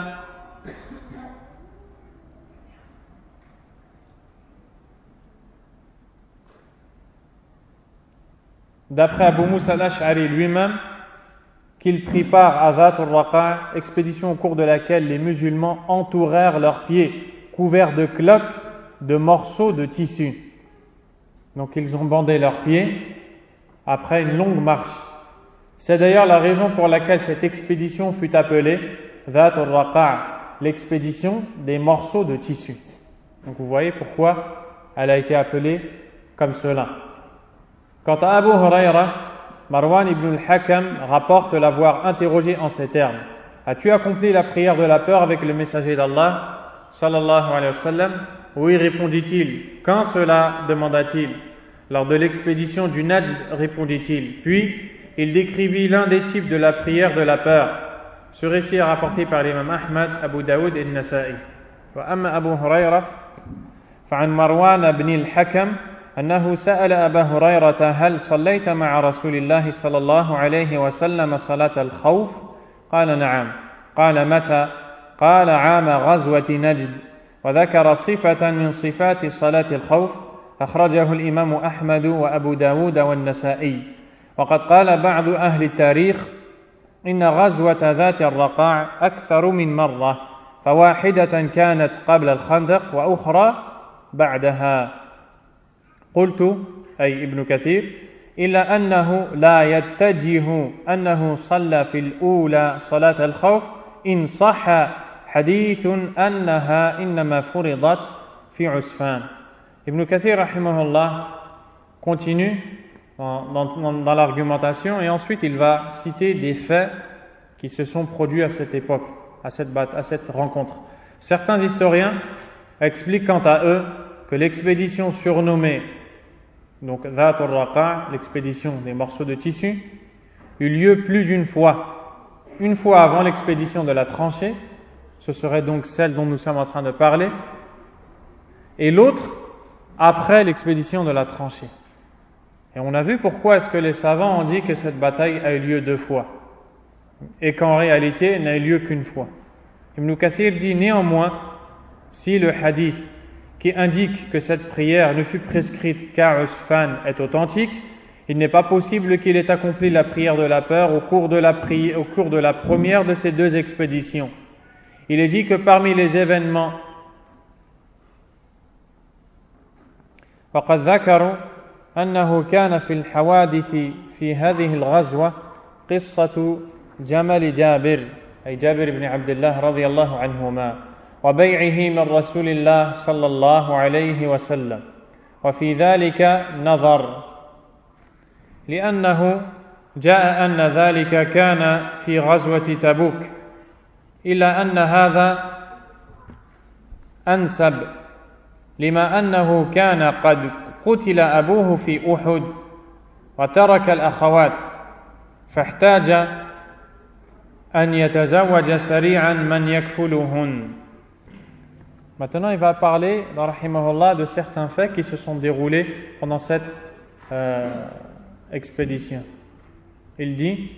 d'après Abu Musa al-Ash'ari lui-même, qu'il prit part à Dhatul Raqa', expédition au cours de laquelle les musulmans entourèrent leurs pieds, couverts de cloques, de morceaux de tissu. Donc ils ont bandé leurs pieds après une longue marche. C'est d'ailleurs la raison pour laquelle cette expédition fut appelée Dhatul Raqa', l'expédition des morceaux de tissu. Donc vous voyez pourquoi elle a été appelée comme cela. Quant à Abu Hurayra, Marwan ibn al-Hakam rapporte l'avoir interrogé en ces termes. As-tu accompli la prière de la peur avec le messager d'Allah sallallahu alayhi wa sallam? Oui, répondit-il. Quand cela? Demanda-t-il. Lors de l'expédition du Najd, répondit-il. Puis, il décrivit l'un des types de la prière de la peur. Ce récit est rapporté par l'imam Ahmad, Abu Daoud et Nasa'i. Wa amma Abu Hurayra, fa'an Marwan ibn al-Hakam, أنه سأل أبا هريرة هل صليت مع رسول الله صلى الله عليه وسلم صلاة الخوف؟ قال نعم. قال متى؟ قال عام غزوة نجد. وذكر صفة من صفات صلاة الخوف أخرجه الإمام أحمد وأبو داود والنسائي. وقد قال بعض أهل التاريخ إن غزوة ذات الرقاع أكثر من مرة فواحدة كانت قبل الخندق وأخرى بعدها. قلت أي ابن كثير إلا أنه لا يتجه أنه صلى في الأولى صلاة الخوف إن صح حديث أنها إنما فرضت في عسفان. Ibn Kathir rahimahullah continue dans l'argumentation et ensuite il va citer des faits qui se sont produits à cette époque, à cette rencontre. Certains historiens expliquent quant à eux que l'expédition surnommée donc Dhatul Raqa', l'expédition des morceaux de tissu, eut lieu plus d'une fois. Une fois avant l'expédition de la tranchée, ce serait donc celle dont nous sommes en train de parler, et l'autre après l'expédition de la tranchée. Et on a vu pourquoi est-ce que les savants ont dit que cette bataille a eu lieu 2 fois, et qu'en réalité elle n'a eu lieu qu'une fois. Ibn Kathir dit néanmoins, si le hadith qui indique que cette prière ne fut prescrite qu'à Usfan est authentique, il n'est pas possible qu'il ait accompli la prière de la peur au cours de la première de ces 2 expéditions. Il est dit que parmi les événements وقد ذكروا أنه كان في الحوادث في هذه الغزوة قصة جمل جابر أي جابر بن عبد الله رضي الله عنهما وبيعه من رسول الله صلى الله عليه وسلم وفي ذلك نظر لأنه جاء أن ذلك كان في غزوة تبوك إلا أن هذا أنسب لما أنه كان قد قتل أبوه في أحد وترك الأخوات فاحتاج أن يتزوج سريعا من يكفلهن. Maintenant, il va parler, rahimahullah, de certains faits qui se sont déroulés pendant cette expédition. Il dit,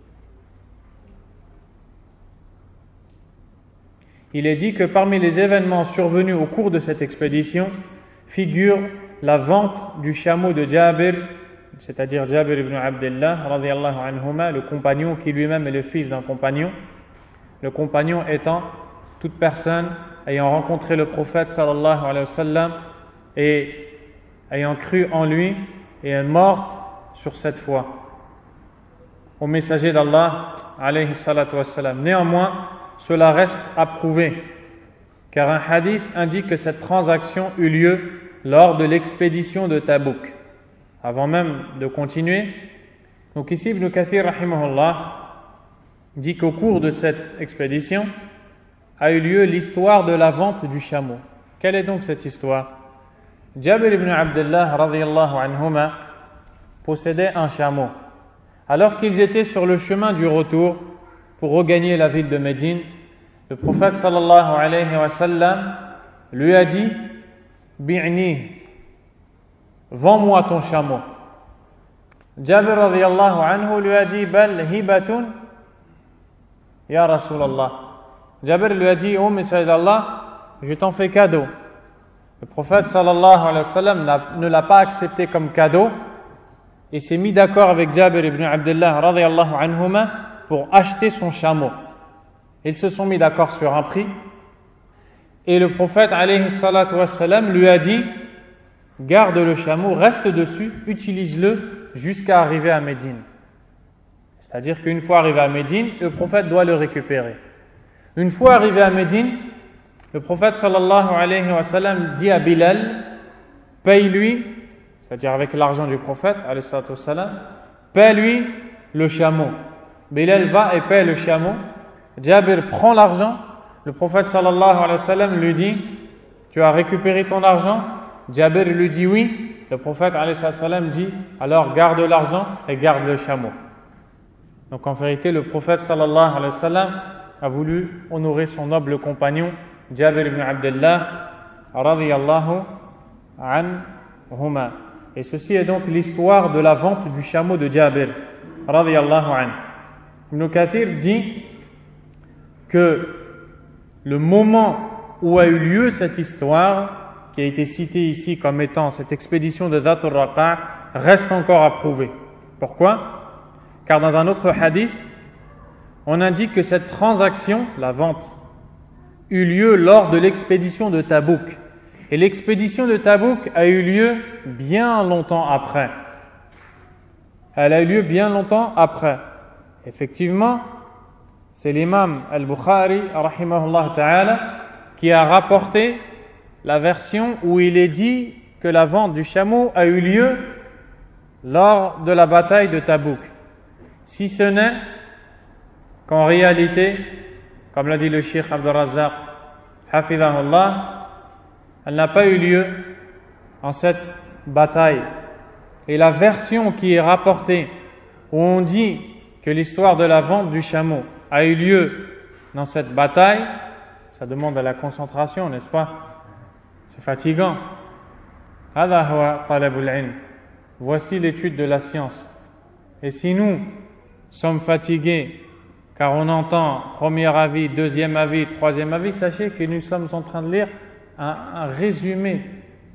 il est dit que parmi les événements survenus au cours de cette expédition figure la vente du chameau de Jabir, c'est-à-dire Jabir ibn Abdullah, radiyallahu anhuma, le compagnon qui lui-même est le fils d'un compagnon, le compagnon étant toute personne ayant rencontré le prophète sallallahu alayhi wa sallam et ayant cru en lui et est morte sur cette foi au messager d'Allah alayhi salatu wassalam. Néanmoins, cela reste approuvé car un hadith indique que cette transaction eut lieu lors de l'expédition de Tabouk. Avant même de continuer, donc ici Ibn Kathir rahimahullah dit qu'au cours de cette expédition a eu lieu l'histoire de la vente du chameau. Quelle est donc cette histoire? Jabir ibn Abdullah radiyallahu anhuma possédait un chameau. Alors qu'ils étaient sur le chemin du retour pour regagner la ville de Médine, le prophète sallallahu alayhi wa sallam lui a dit: Bi'ni, vends-moi ton chameau. Jabir radiyallahu anhu lui a dit: Bal hibatun ya Rasulallah. Jabir lui a dit: oh messager d'Allah, je t'en fais cadeau. Le prophète sallallahu alayhi wa sallam ne l'a pas accepté comme cadeau et s'est mis d'accord avec Jabir ibn Abdullah radiyallahu anhuma pour acheter son chameau. Ils se sont mis d'accord sur un prix et le prophète alayhi salatu wassalam lui a dit: garde le chameau, reste dessus, utilise-le jusqu'à arriver à Médine. C'est-à-dire qu'une fois arrivé à Médine, le prophète doit le récupérer. Une fois arrivé à Médine, le prophète sallallahu alayhi wa sallam dit à Bilal: paye-lui, c'est-à-dire avec l'argent du prophète alayhi salatu wassalam, paye-lui le chameau. Bilal va et paye le chameau. Jabir prend l'argent. Le prophète sallallahu alayhi wa sallam lui dit: tu as récupéré ton argent? Jabir lui dit oui. Le prophète alayhi sallam dit: alors garde l'argent et garde le chameau. Donc en vérité, le prophète sallallahu alayhi wa sallam a voulu honorer son noble compagnon Jabir ibn Abdullah radiyallahu anhuma. Et ceci est donc l'histoire de la vente du chameau de Jabir radiyallahu anhu. Ibn Kathir dit que le moment où a eu lieu cette histoire, qui a été citée ici comme étant cette expédition de Dhat al-Raqa', reste encore à prouver. Pourquoi? Car dans un autre hadith, on indique que cette transaction, la vente, eut lieu lors de l'expédition de Tabouk. Et l'expédition de Tabouk a eu lieu bien longtemps après. Elle a eu lieu bien longtemps après. Effectivement, c'est l'imam al-Bukhari, rahimahullah ta'ala, qui a rapporté la version où il est dit que la vente du chameau a eu lieu lors de la bataille de Tabouk. Si ce n'est qu'en réalité, comme l'a dit le Cheikh Abdul Razzaq, hafidhahullah, elle n'a pas eu lieu en cette bataille. Et la version qui est rapportée, où on dit que l'histoire de la vente du chameau a eu lieu dans cette bataille, ça demande à la concentration, n'est-ce pas? C'est fatigant. Hada huwa talabul ilm. Voici l'étude de la science. Et si nous sommes fatigués, car on entend premier avis, deuxième avis, troisième avis, sachez que nous sommes en train de lire un résumé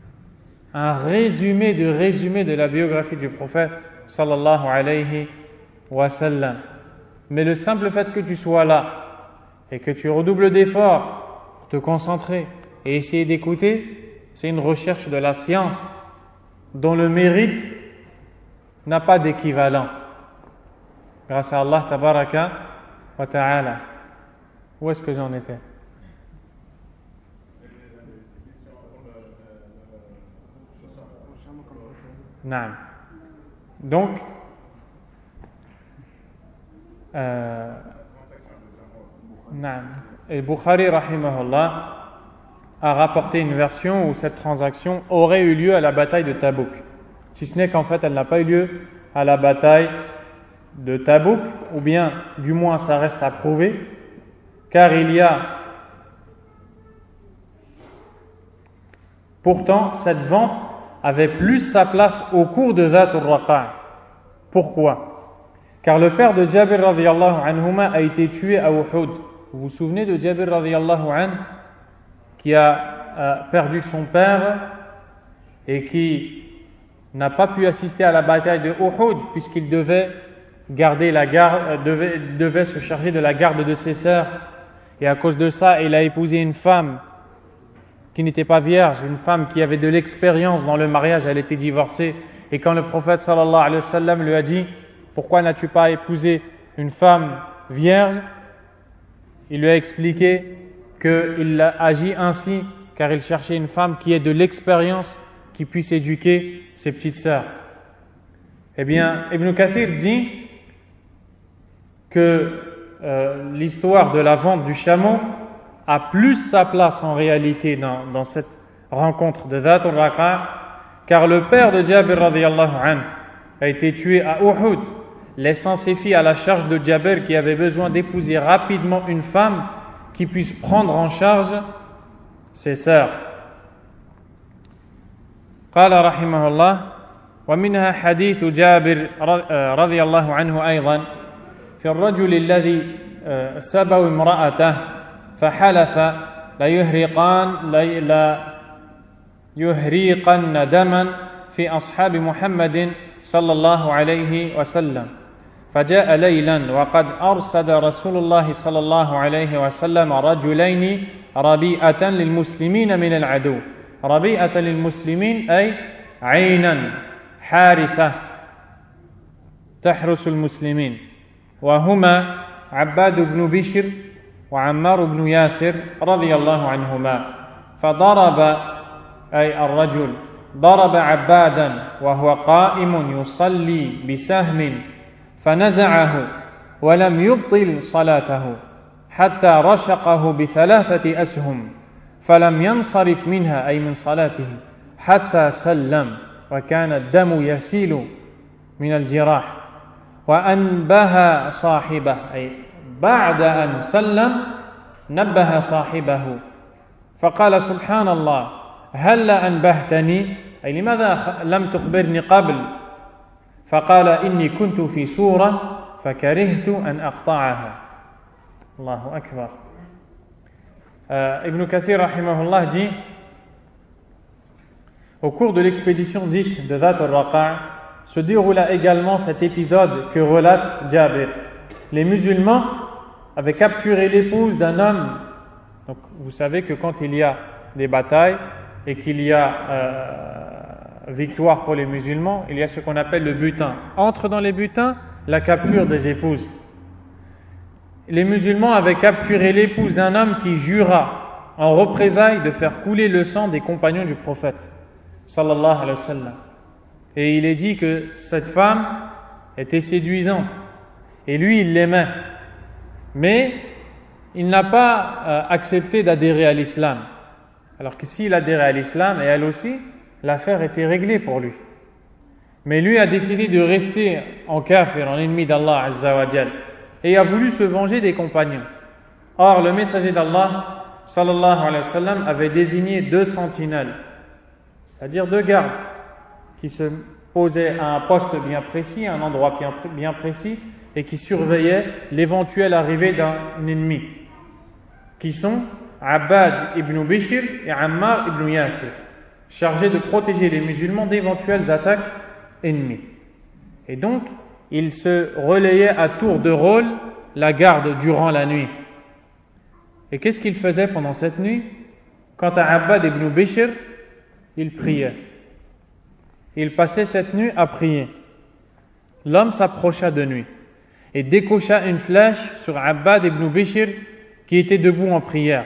de la biographie du prophète sallallahu alayhi wa sallam. Mais le simple fait que tu sois là et que tu redoubles d'efforts pour te concentrer et essayer d'écouter, c'est une recherche de la science dont le mérite n'a pas d'équivalent. Grâce à Allah tabaraka wa ta'ala. Où est-ce que j'en étais? Naam. Donc, et Bukhari rahimahullah a rapporté une version où cette transaction aurait eu lieu à la bataille de Tabouk, si ce n'est qu'en fait elle n'a pas eu lieu à la bataille de Tabouk, ou bien du moins ça reste à prouver, car il y a pourtant cette vente avait plus sa place au cours de Dhat al-Raqa'. Pourquoi? Car le père de Jabir radiyallahu anhuma a été tué à Uhud. Vous vous souvenez de Jabir radiyallahu anhu qui a perdu son père et qui n'a pas pu assister à la bataille de Uhud puisqu'il devait garder la garde, devait se charger de la garde de ses sœurs, et à cause de ça il a épousé une femme qui n'était pas vierge, une femme qui avait de l'expérience dans le mariage, elle était divorcée. Et quand le prophète sallallahu alayhi wa sallam lui a dit « Pourquoi n'as-tu pas épousé une femme vierge ?» Il lui a expliqué qu'il a agi ainsi car il cherchait une femme qui ait de l'expérience, qui puisse éduquer ses petites sœurs. Eh bien, Ibn Kathir dit que l'histoire de la vente du chameau a plus sa place en réalité dans cette rencontre de Dhat al-Raqa, car le père de Jabir radiyallahu anhu a été tué à Uhud, laissant ses filles à la charge de Jabir qui avait besoin d'épouser rapidement une femme qui puisse prendre en charge ses sœurs. قال رحمه الله ومنها حديث جابر رضي الله عنه أيضا في الرجل الذي سبوا امرأته فحلف لا يهريقن دما في أصحاب محمد صلى الله عليه وسلم فجاء ليلا وقد أرصد رسول الله صلى الله عليه وسلم رجلين ربيئة للمسلمين من العدو ربيئة للمسلمين أي عينا حارسة تحرس المسلمين وهما عباد بن بشر وعمار بن ياسر رضي الله عنهما فضرب أي الرجل ضرب عبادا وهو قائم يصلي بسهم فنزعه ولم يبطل صلاته حتى رشقه ب3 أسهم فلم ينصرف منها أي من صلاته حتى سلم وكان الدم يسيل من الجراح وأنبه صاحبه أي بعد أن سلم نبه صاحبه فقال سبحان الله هل أنبهتني أي لماذا لم تخبرني قبل فقال إني كنت في سورة فكرهت أن أقطعها الله أكبر. Ibn Kathir rahimahullah dit au cours de l'expédition dite de Dhat al-Raqa' se déroula également cet épisode que relate Jabir. Les musulmans avaient capturé l'épouse d'un homme. Donc vous savez que quand il y a des batailles et qu'il y a victoire pour les musulmans, il y a ce qu'on appelle le butin. Entre dans les butins la capture des épouses. Les musulmans avaient capturé l'épouse d'un homme qui jura en représailles de faire couler le sang des compagnons du prophète sallallahu alayhi wa sallam. Et il est dit que cette femme était séduisante et lui il l'aimait, mais il n'a pas accepté d'adhérer à l'islam, alors que s'il adhérait à l'islam et elle aussi, l'affaire était réglée pour lui. Mais lui a décidé de rester en kafir, en ennemi d'Allah Azza wa Jal, et a voulu se venger des compagnons. Or, le messager d'Allah, sallallahu alayhi wa sallam, avait désigné 2 sentinelles, c'est-à-dire 2 gardes, qui se posaient à un poste bien précis, à un endroit bien précis, et qui surveillaient l'éventuelle arrivée d'un ennemi, qui sont Abbad ibn Bishr et Ammar ibn Yasir, chargés de protéger les musulmans d'éventuelles attaques ennemies. Et donc, ils se relayaient à tour de rôle la garde durant la nuit. Et qu'est-ce qu'ils faisaient pendant cette nuit? Quant à Abbad ibn Bishr, il priait. Il passait cette nuit à prier. L'homme s'approcha de nuit et décocha une flèche sur Abbad ibn Bishr qui était debout en prière.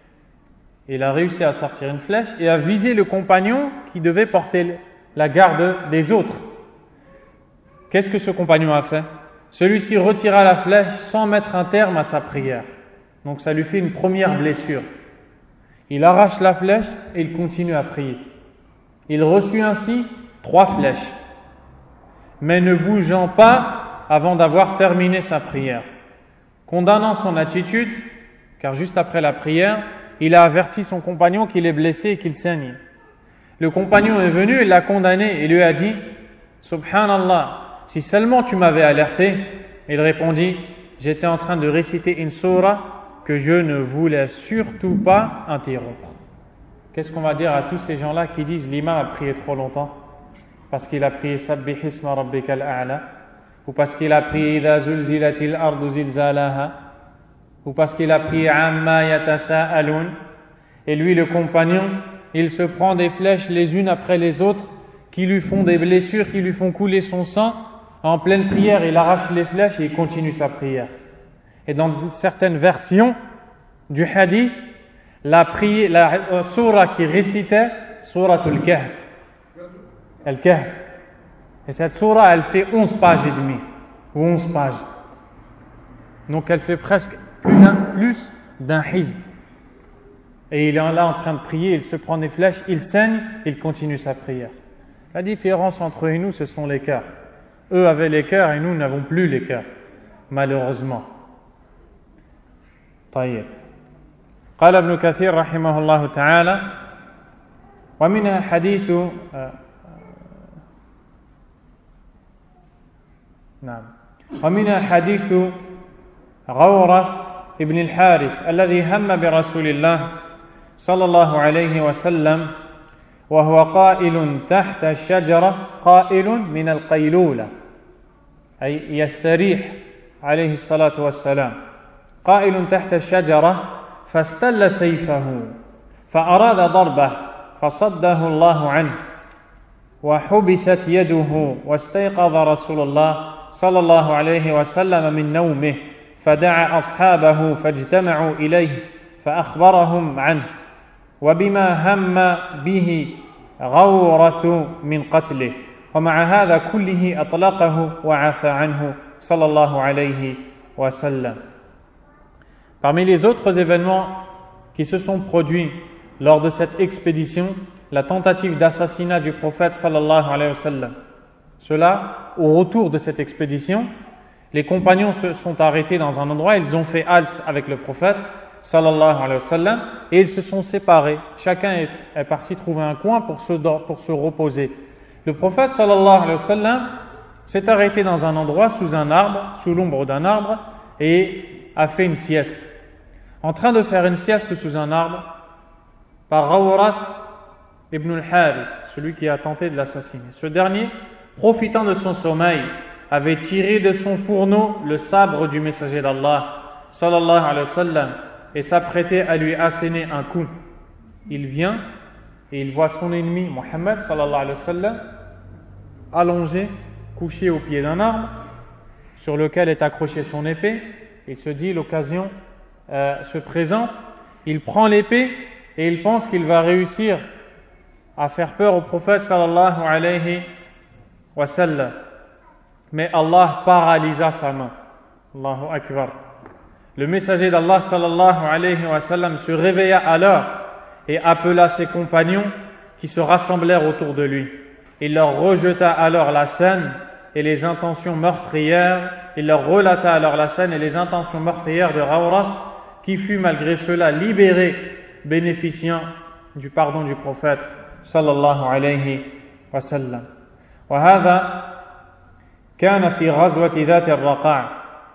Il a réussi à sortir une flèche et à viser le compagnon qui devait porter la garde des autres. Qu'est-ce que ce compagnon a fait? Celui-ci retira la flèche sans mettre un terme à sa prière. Donc ça lui fait une première blessure. Il arrache la flèche et il continue à prier. Il reçut ainsi 3 flèches, mais ne bougeant pas avant d'avoir terminé sa prière. Condamnant son attitude, car juste après la prière, il a averti son compagnon qu'il est blessé et qu'il saigne. Le compagnon est venu et l'a condamné et lui a dit « Subhanallah, si seulement tu m'avais alerté ». Il répondit « J'étais en train de réciter une sourate que je ne voulais surtout pas interrompre ». Qu'est-ce qu'on va dire à tous ces gens-là qui disent « L'imam a prié trop longtemps » parce qu'il a prié « Sabbih isma rabbikal a'la » ou parce qu'il a prié « Idha zulzilatil ardu zilzalaha » ou parce qu'il a prié « Amma yatasa'alun » Et lui, le compagnon, il se prend des flèches les unes après les autres, qui lui font des blessures, qui lui font couler son sang. En pleine prière, il arrache les flèches et il continue sa prière. Et dans certaines versions du hadith, la sourate qui récitait, sourate al-Kahf. Al-Kahf. Et cette sourate, elle fait 11 pages et demie, ou 11 pages. Donc elle fait presque plus d'un hizb. Et il est là en train de prier, il se prend des flèches, il saigne, il continue sa prière. La différence entre eux et nous, ce sont les cœurs. Eux avaient les cœurs et nous n'avons plus les cœurs, malheureusement. طيب. قال ابن كثير رحمه الله تعالى: ومنها حديث ومنها حديث غورث ابن الحارث الذي هم برسول الله صلى الله عليه وسلم وهو قائل تحت الشجرة، قائل من القيلولة أي يستريح عليه الصلاة والسلام، قائل تحت الشجرة فاستل سيفه فأراد ضربه فصده الله عنه وحبست يده، واستيقظ رسول الله صلى الله عليه وسلم من نومه فدعا أصحابه فاجتمعوا إليه فأخبرهم عنه وبما هم به غورث من قتله، ومع هذا كله أطلقه وعفى عنه صلى الله عليه وسلم. Parmi les autres événements qui se sont produits lors de cette expédition, la tentative d'assassinat du prophète sallallahu alayhi wa sallam. Cela, au retour de cette expédition, les compagnons se sont arrêtés dans un endroit, ils ont fait halte avec le prophète sallallahu alayhi wa sallam et ils se sont séparés. Chacun est parti trouver un coin pour se reposer. Le prophète sallallahu alayhi wa sallam s'est arrêté dans un endroit sous un arbre, sous l'ombre d'un arbre, et a fait une sieste. En train de faire une sieste sous un arbre, par Ghawrath ibn al-Harith, celui qui a tenté de l'assassiner. Ce dernier, profitant de son sommeil, avait tiré de son fourneau le sabre du messager d'Allah sallallahu alayhi wa sallam et s'apprêtait à lui asséner un coup. Il vient et il voit son ennemi Mohammed sallallahu alayhi wa sallam allongé, couché au pied d'un arbre sur lequel est accrochée son épée. Il se dit, l'occasion se présente, il prend l'épée et il pense qu'il va réussir à faire peur au prophète sallallahu alayhi wa sallam. Mais Allah paralysa sa main. Allahu Akbar. Le messager d'Allah sallallahu alayhi wa sallam se réveilla alors et appela ses compagnons qui se rassemblèrent autour de lui. Il leur rejeta alors la scène et les intentions meurtrières. Il leur relata alors la scène et les intentions meurtrières de Ghawrath, qui fut malgré cela libéré, bénéficiant du pardon du prophète sallallahu alayhi wa sallam. وهذا كان في غزوة ذات الرقاع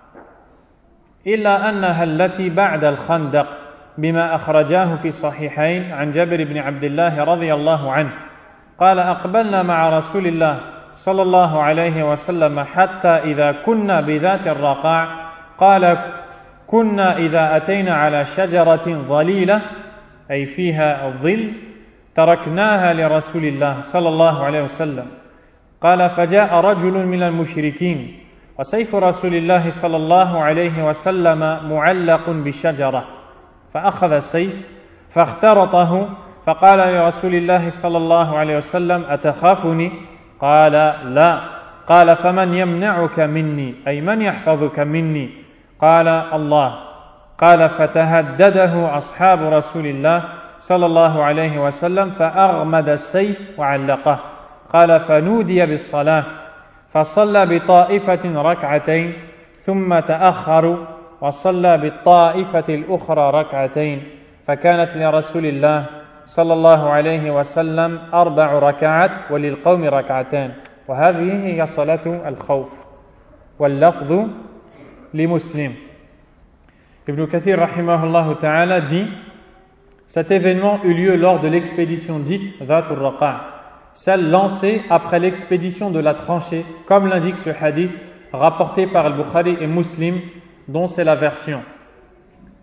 إلا أنها التي بعد الخندق بما أخرجاه في الصحيحين عن جابر بن عبد الله رضي الله عنه قال أقبلنا مع رسول الله صلى الله عليه وسلم حتى إذا كنا بذات الرقاع قال كنا إذا أتينا على شجرة ظليلة أي فيها الظل تركناها لرسول الله صلى الله عليه وسلم قال فجاء رجل من المشركين وسيف رسول الله صلى الله عليه وسلم معلق بشجرة فأخذ السيف فاخترطه فقال لرسول الله صلى الله عليه وسلم أتخافني؟ قال لا. قال فمن يمنعك مني أي من يحفظك مني؟ قال الله. قال فتهدده أصحاب رسول الله صلى الله عليه وسلم فأغمد السيف وعلقه. قال فنودي بالصلاة فصلى بطائفة ركعتين ثم تأخروا وصلى بالطائفة الأخرى ركعتين فكانت لرسول الله صلى الله عليه وسلم 4 ركعات وللقوم ركعتان وهذه هي صلاة الخوف واللفظ لمسلم. Ibn Kathir rahimahullah ta'ala dit: cet événement eut lieu lors de l'expédition dite Dhatul Raqa', celle lancée après l'expédition de la tranchée, comme l'indique ce hadith rapporté par Al-Bukhari et Muslim, dont c'est la version.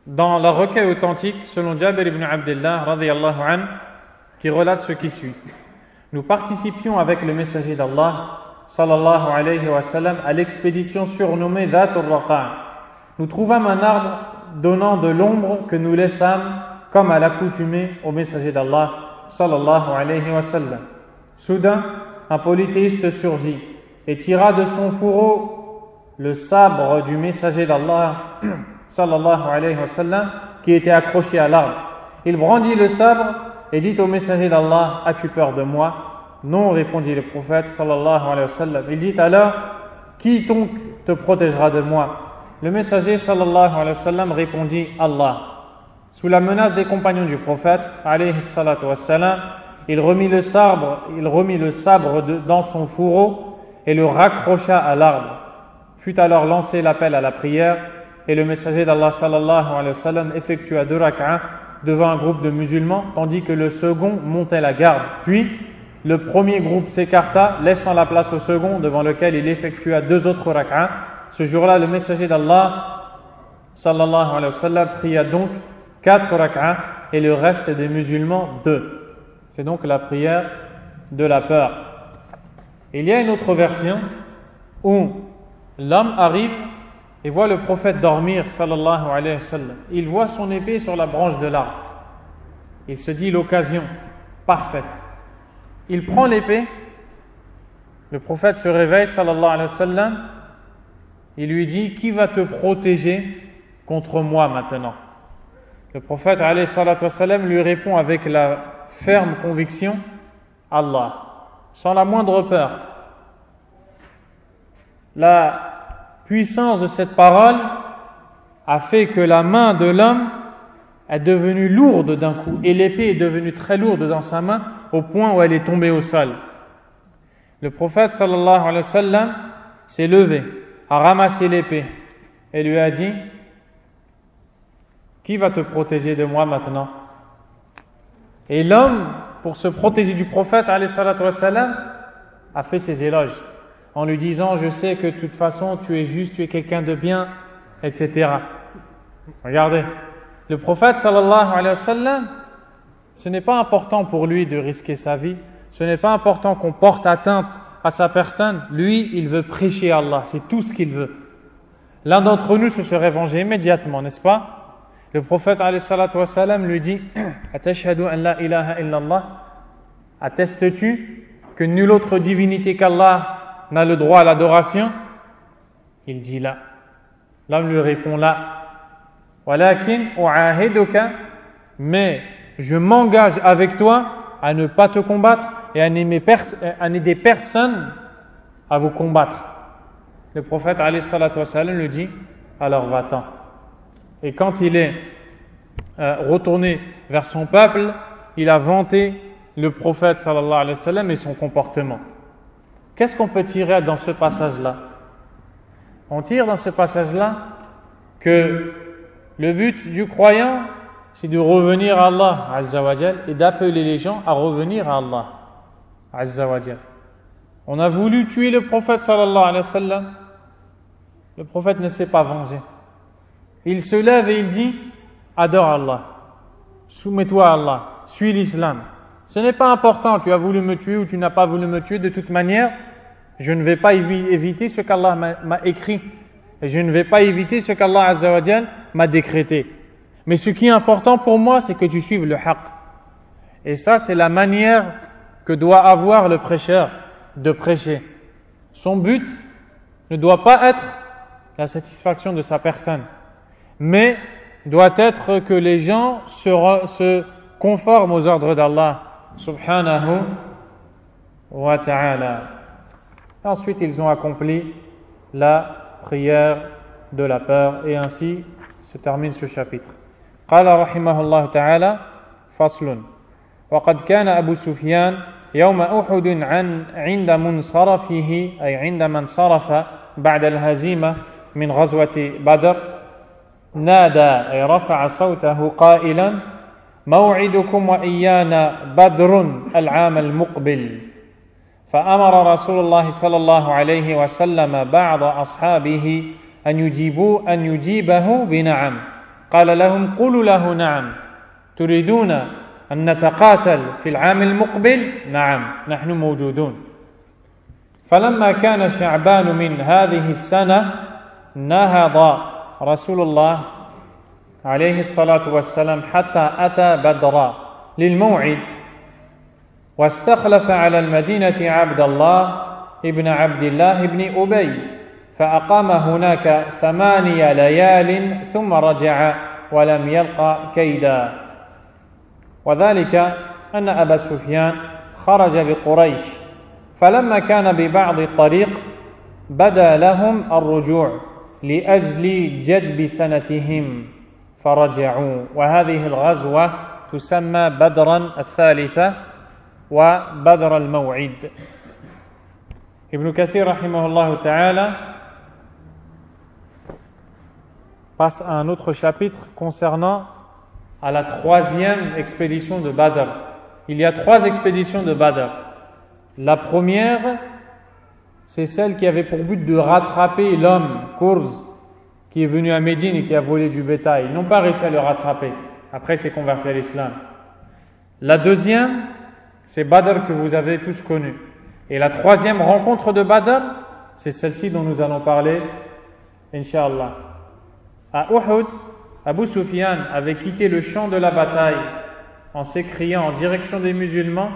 dans la recueil authentique selon Jabir ibn Abdullah radiyallahu anhu, qui relate ce qui suit. Nous participions avec le messager d'Allah sallallahu alayhi wa sallam à l'expédition surnommée Dhat al-Raqa'. Nous trouvâmes un arbre donnant de l'ombre que nous laissâmes comme à l'accoutumée au messager d'Allah sallallahu alayhi wa sallam. Soudain, un polythéiste surgit et tira de son fourreau le sabre du messager d'Allah sallallahu alayhi wa sallam qui était accroché à l'arbre. Il brandit le sabre et dit au messager d'Allah: as-tu peur de moi? Non, répondit le prophète sallallahu alayhi wa sallam. Il dit alors: qui donc te protégera de moi? Le messager sallallahu alayhi wa sallam répondit: Allah. Sous la menace des compagnons du prophète alayhi salatu wa sallam, il remit le sabre dans son fourreau et le raccrocha à l'arbre. Fut alors lancé l'appel à la prière et le messager d'Allah sallallahu alayhi wa sallam effectua 2 rak'ah devant un groupe de musulmans tandis que le second montait la garde. Puis le premier groupe s'écarta, laissant la place au second devant lequel il effectua 2 autres rak'ah. Ce jour-là, le messager d'Allah sallallahu alayhi wa sallam pria donc 4 rak'ah et le reste des musulmans 2. C'est donc la prière de la peur. Il y a une autre version où l'homme arrive et voit le prophète dormir sallallahu alayhi wa sallam. Il voit son épée sur la branche de l'arbre. Il se dit l'occasion parfaite. Il prend l'épée, le prophète se réveille sallallahu alayhi wa sallam, il lui dit: qui va te protéger contre moi maintenant? Le prophète alayhi salatu wa sallam lui répond avec la ferme conviction: Allah, sans la moindre peur. La puissance de cette parole a fait que la main de l'homme est devenue lourde d'un coup et l'épée est devenue très lourde dans sa main au point où elle est tombée au sol. Le prophète sallallahu alayhi wa sallam s'est levé, a ramassé l'épée et lui a dit: qui va te protéger de moi maintenant? Et l'homme, pour se protéger du prophète alayhi salatu wa sallam, a fait ses éloges en lui disant: je sais que de toute façon tu es juste, tu es quelqu'un de bien, etc. Regardez, le prophète sallallahu alayhi wa sallam, ce n'est pas important pour lui de risquer sa vie, ce n'est pas important qu'on porte atteinte à sa personne. Lui, il veut prêcher Allah, c'est tout ce qu'il veut. L'un d'entre nous se serait vengé immédiatement, n'est-ce pas? Le prophète alayhi salatu wa sallam lui dit: atashhadu an la ilaha illallah, attestes-tu que nulle autre divinité qu'Allah n'a le droit à l'adoration? Il dit là. L'homme lui répond là. Walakin u'ahiduka, mais je m'engage avec toi à ne pas te combattre et à n'aider personne à vous combattre. Le prophète alayhi salatu wa sallam lui dit: alors va-t'en. Et quand il est retourné vers son peuple, il a vanté le prophète sallallahu alayhi wa sallam et son comportement. Qu'est-ce qu'on peut tirer dans ce passage-là? On tire dans ce passage-là que le but du croyant, c'est de revenir à Allah Azza wa Jal et d'appeler les gens à revenir à Allah Azza wa Jal. On a voulu tuer le prophète sallallahu alayhi wa sallam. Le prophète ne s'est pas vengé. Il se lève et il dit: adore Allah, soumets-toi à Allah, suis l'islam. Ce n'est pas important, tu as voulu me tuer ou tu n'as pas voulu me tuer, de toute manière, je ne vais pas éviter ce qu'Allah m'a écrit et je ne vais pas éviter ce qu'Allah Azza wa Jal m'a décrété. Mais ce qui est important pour moi, c'est que tu suives le haqq. Et ça, c'est la manière que doit avoir le prêcheur de prêcher. Son but ne doit pas être la satisfaction de sa personne, mais doit être que les gens se conforment aux ordres d'Allah subhanahu wa ta'ala. Ensuite, ils ont accompli la prière de la peur et ainsi se termine ce chapitre. قال رحمه الله تعالى: فصل وقد كان أبو سفيان يوم أحد عند منصرفه أي عندما انصرف بعد الهزيمة من غزوة بدر نادى أي رفع صوته قائلا: موعدكم وإيانا بدر العام المقبل. فأمر رسول الله صلى الله عليه وسلم بعض أصحابه أن يجيبه بنعم، قال لهم قولوا له نعم تريدون أن نتقاتل في العام المقبل نعم نحن موجودون. فلما كان شعبان من هذه السنة نهض رسول الله عليه الصلاة والسلام حتى أتى بدرا للموعد واستخلف على المدينة عبد الله ابن عبد الله بن أبي فأقام هناك 8 ليال ثم رجع ولم يلق كيدا. وذلك أن أبا سفيان خرج بقريش فلما كان ببعض الطريق بدا لهم الرجوع لأجل جدب سنتهم فرجعوا. وهذه الغزوة تسمى بدرا الثالثة وبدر الموعد. Ibn Kathir rahimahullah ta'ala passe à un autre chapitre concernant à la 3e expédition de Badr. Il y a 3 expéditions de Badr. La première, c'est celle qui avait pour but de rattraper l'homme, Kurz, qui est venu à Médine et qui a volé du bétail. Ils n'ont pas réussi à le rattraper. Après, il s'est converti à l'islam. La deuxième, c'est Badr que vous avez tous connu. Et la 3e rencontre de Badr, c'est celle-ci dont nous allons parler, Inch'Allah. À Uhud, Abu Sufyan avait quitté le champ de la bataille en s'écriant en direction des musulmans: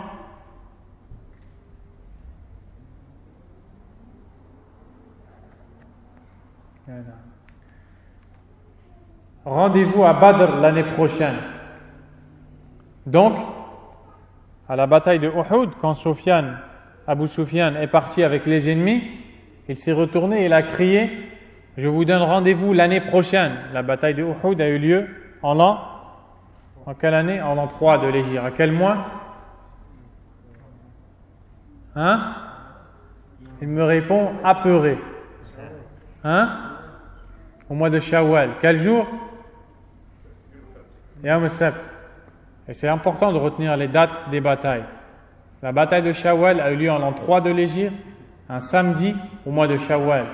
rendez-vous à Badr l'année prochaine. Donc, à la bataille de Uhud, quand Abu Sufyan est parti avec les ennemis, il s'est retourné et il a crié: je vous donne rendez-vous l'année prochaine. La bataille de Uhud a eu lieu en quelle année? En l'an 3 de l'Hégire. À quel mois? Il me répond apeuré. Au mois de Shawwal. Quel jour? Yawm as-Sabt. Et c'est important de retenir les dates des batailles. La bataille de Shawwal a eu lieu en l'an 3 de l'Hégire, un samedi au mois de Shawwal.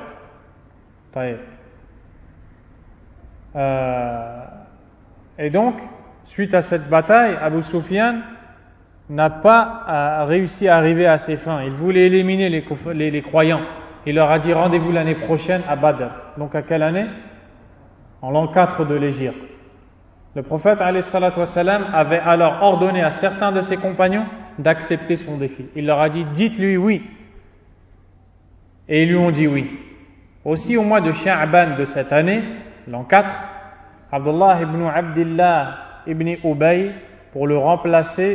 Et donc, suite à cette bataille, Abu Sufyan n'a pas réussi à arriver à ses fins. Il voulait éliminer les croyants. Il leur a dit rendez-vous l'année prochaine à Badr. Donc à quelle année? En l'an 4 de l'Hégire. Le prophète alayhi salatu wassalam avait alors ordonné à certains de ses compagnons d'accepter son défi. Il leur a dit dites-lui oui. Et ils lui ont dit oui. Aussi au mois de Sha'ban de cette année, l'an 4, Abdullah ibn Abdillah ibn Ubay, pour le remplacer,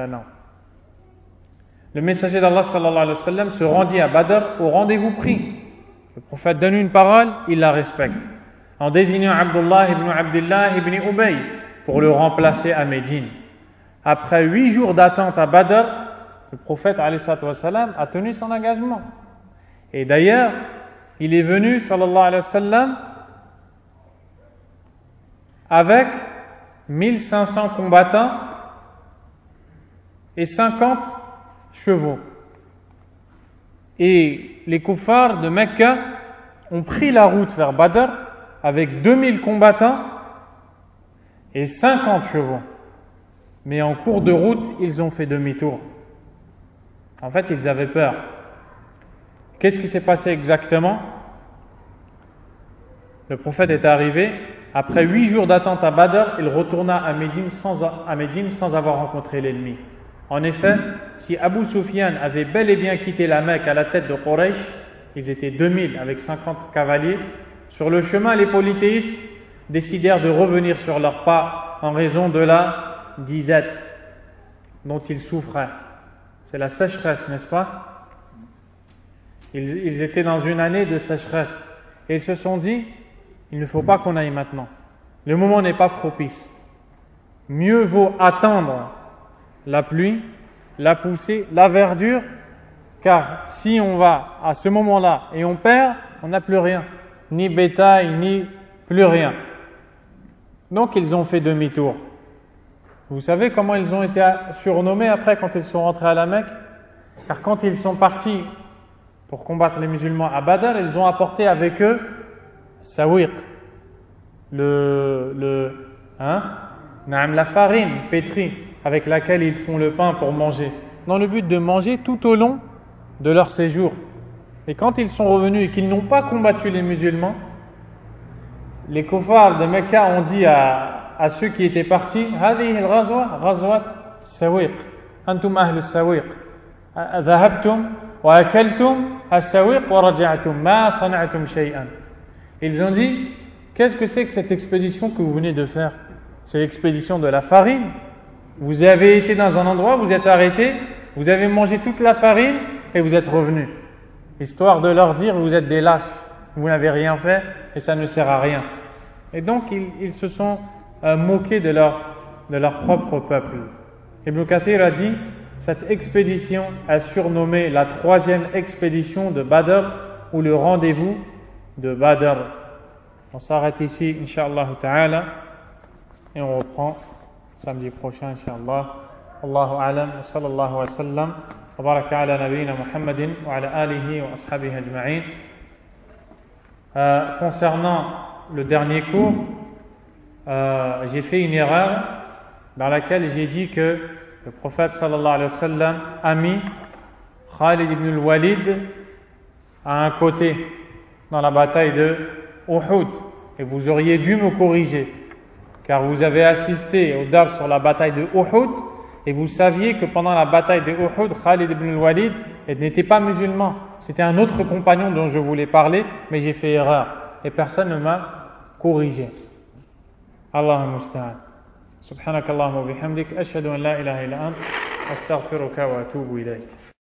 le messager d'Allah sallallahu alayhi wa sallam se rendit à Badr au rendez-vous pris. Le prophète donne une parole, il la respecte. En désignant Abdullah ibn Abdillah ibn Ubay pour le remplacer à Médine. Après 8 jours d'attente à Badr, le prophète alayhi salatu wa sallam a tenu son engagement. Et d'ailleurs, il est venu sallallahu alayhi wa sallam avec 1500 combattants et 50 chevaux. Et les kuffars de Mecca ont pris la route vers Badr avec 2000 combattants et 50 chevaux. Mais en cours de route, ils ont fait demi-tour. En fait, ils avaient peur. Qu'est-ce qui s'est passé exactement? Le prophète est arrivé. Après 8 jours d'attente à Badr, il retourna à Médine sans avoir rencontré l'ennemi. En effet, si Abu Sufyan avait bel et bien quitté la Mecque à la tête de Quraysh, ils étaient 2000 avec 50 cavaliers. Sur le chemin, les polythéistes décidèrent de revenir sur leurs pas en raison de la disette dont ils souffraient. C'est la sécheresse, n'est-ce pas? Ils étaient dans une année de sécheresse et ils se sont dit: il ne faut pas qu'on aille maintenant. Le moment n'est pas propice. Mieux vaut attendre la pluie, la poussée, la verdure, car si on va à ce moment-là et on perd, on n'a plus rien. Ni bétail, ni plus rien. Donc ils ont fait demi-tour. Vous savez comment ils ont été surnommés après quand ils sont rentrés à la Mecque? Car quand ils sont partis pour combattre les musulmans à Badr, ils ont apporté avec eux Sawiq. la farine pétrie avec laquelle ils font le pain pour manger, dans le but de manger tout au long de leur séjour. Et quand ils sont revenus et qu'ils n'ont pas combattu les musulmans, les kuffars de Mecca ont dit à ceux qui étaient partis: هذه الغزوة غزوة السويق أنتم أهل السويق ذهبتم وأكلتم السويق ورجعتم ما صنعتم شيئا. Ils ont dit: qu'est-ce que c'est que cette expédition que vous venez de faire? C'est l'expédition de la farine. Vous avez été dans un endroit, vous êtes arrêtés, vous avez mangé toute la farine et vous êtes revenus. Histoire de leur dire: vous êtes des lâches, vous n'avez rien fait et ça ne sert à rien. Et donc ils se sont moqués de leur propre peuple. Ibn Kathir a dit: cette expédition est surnommée la 3e expédition de Badr, ou le rendez-vous de Badr. On s'arrête ici, Inch'Allah ta'ala, et on reprend samedi prochain, Inch'Allah. Allahu a'lam, wa sallallahu wa sallam, wa baraka ala nabiyyina Muhammadin, wa ala alihi wa ashabihi ajma'in. Concernant le dernier cours, j'ai fait une erreur dans laquelle j'ai dit que le prophète sallallahu alayhi wa sallam a mis Khalid ibn al-Walid à un côté dans la bataille de Uhud, et vous auriez dû me corriger car vous avez assisté au dars sur la bataille de Uhud et vous saviez que pendant la bataille de Uhud, Khalid ibn al-Walid n'était pas musulman, c'était un autre compagnon dont je voulais parler, mais j'ai fait erreur et personne ne m'a corrigé. Allahumma musta'an. Subhanakallahumma wa bihamdik ashhadu an la ilaha illa ant astaghfiruka wa atubu ilayk.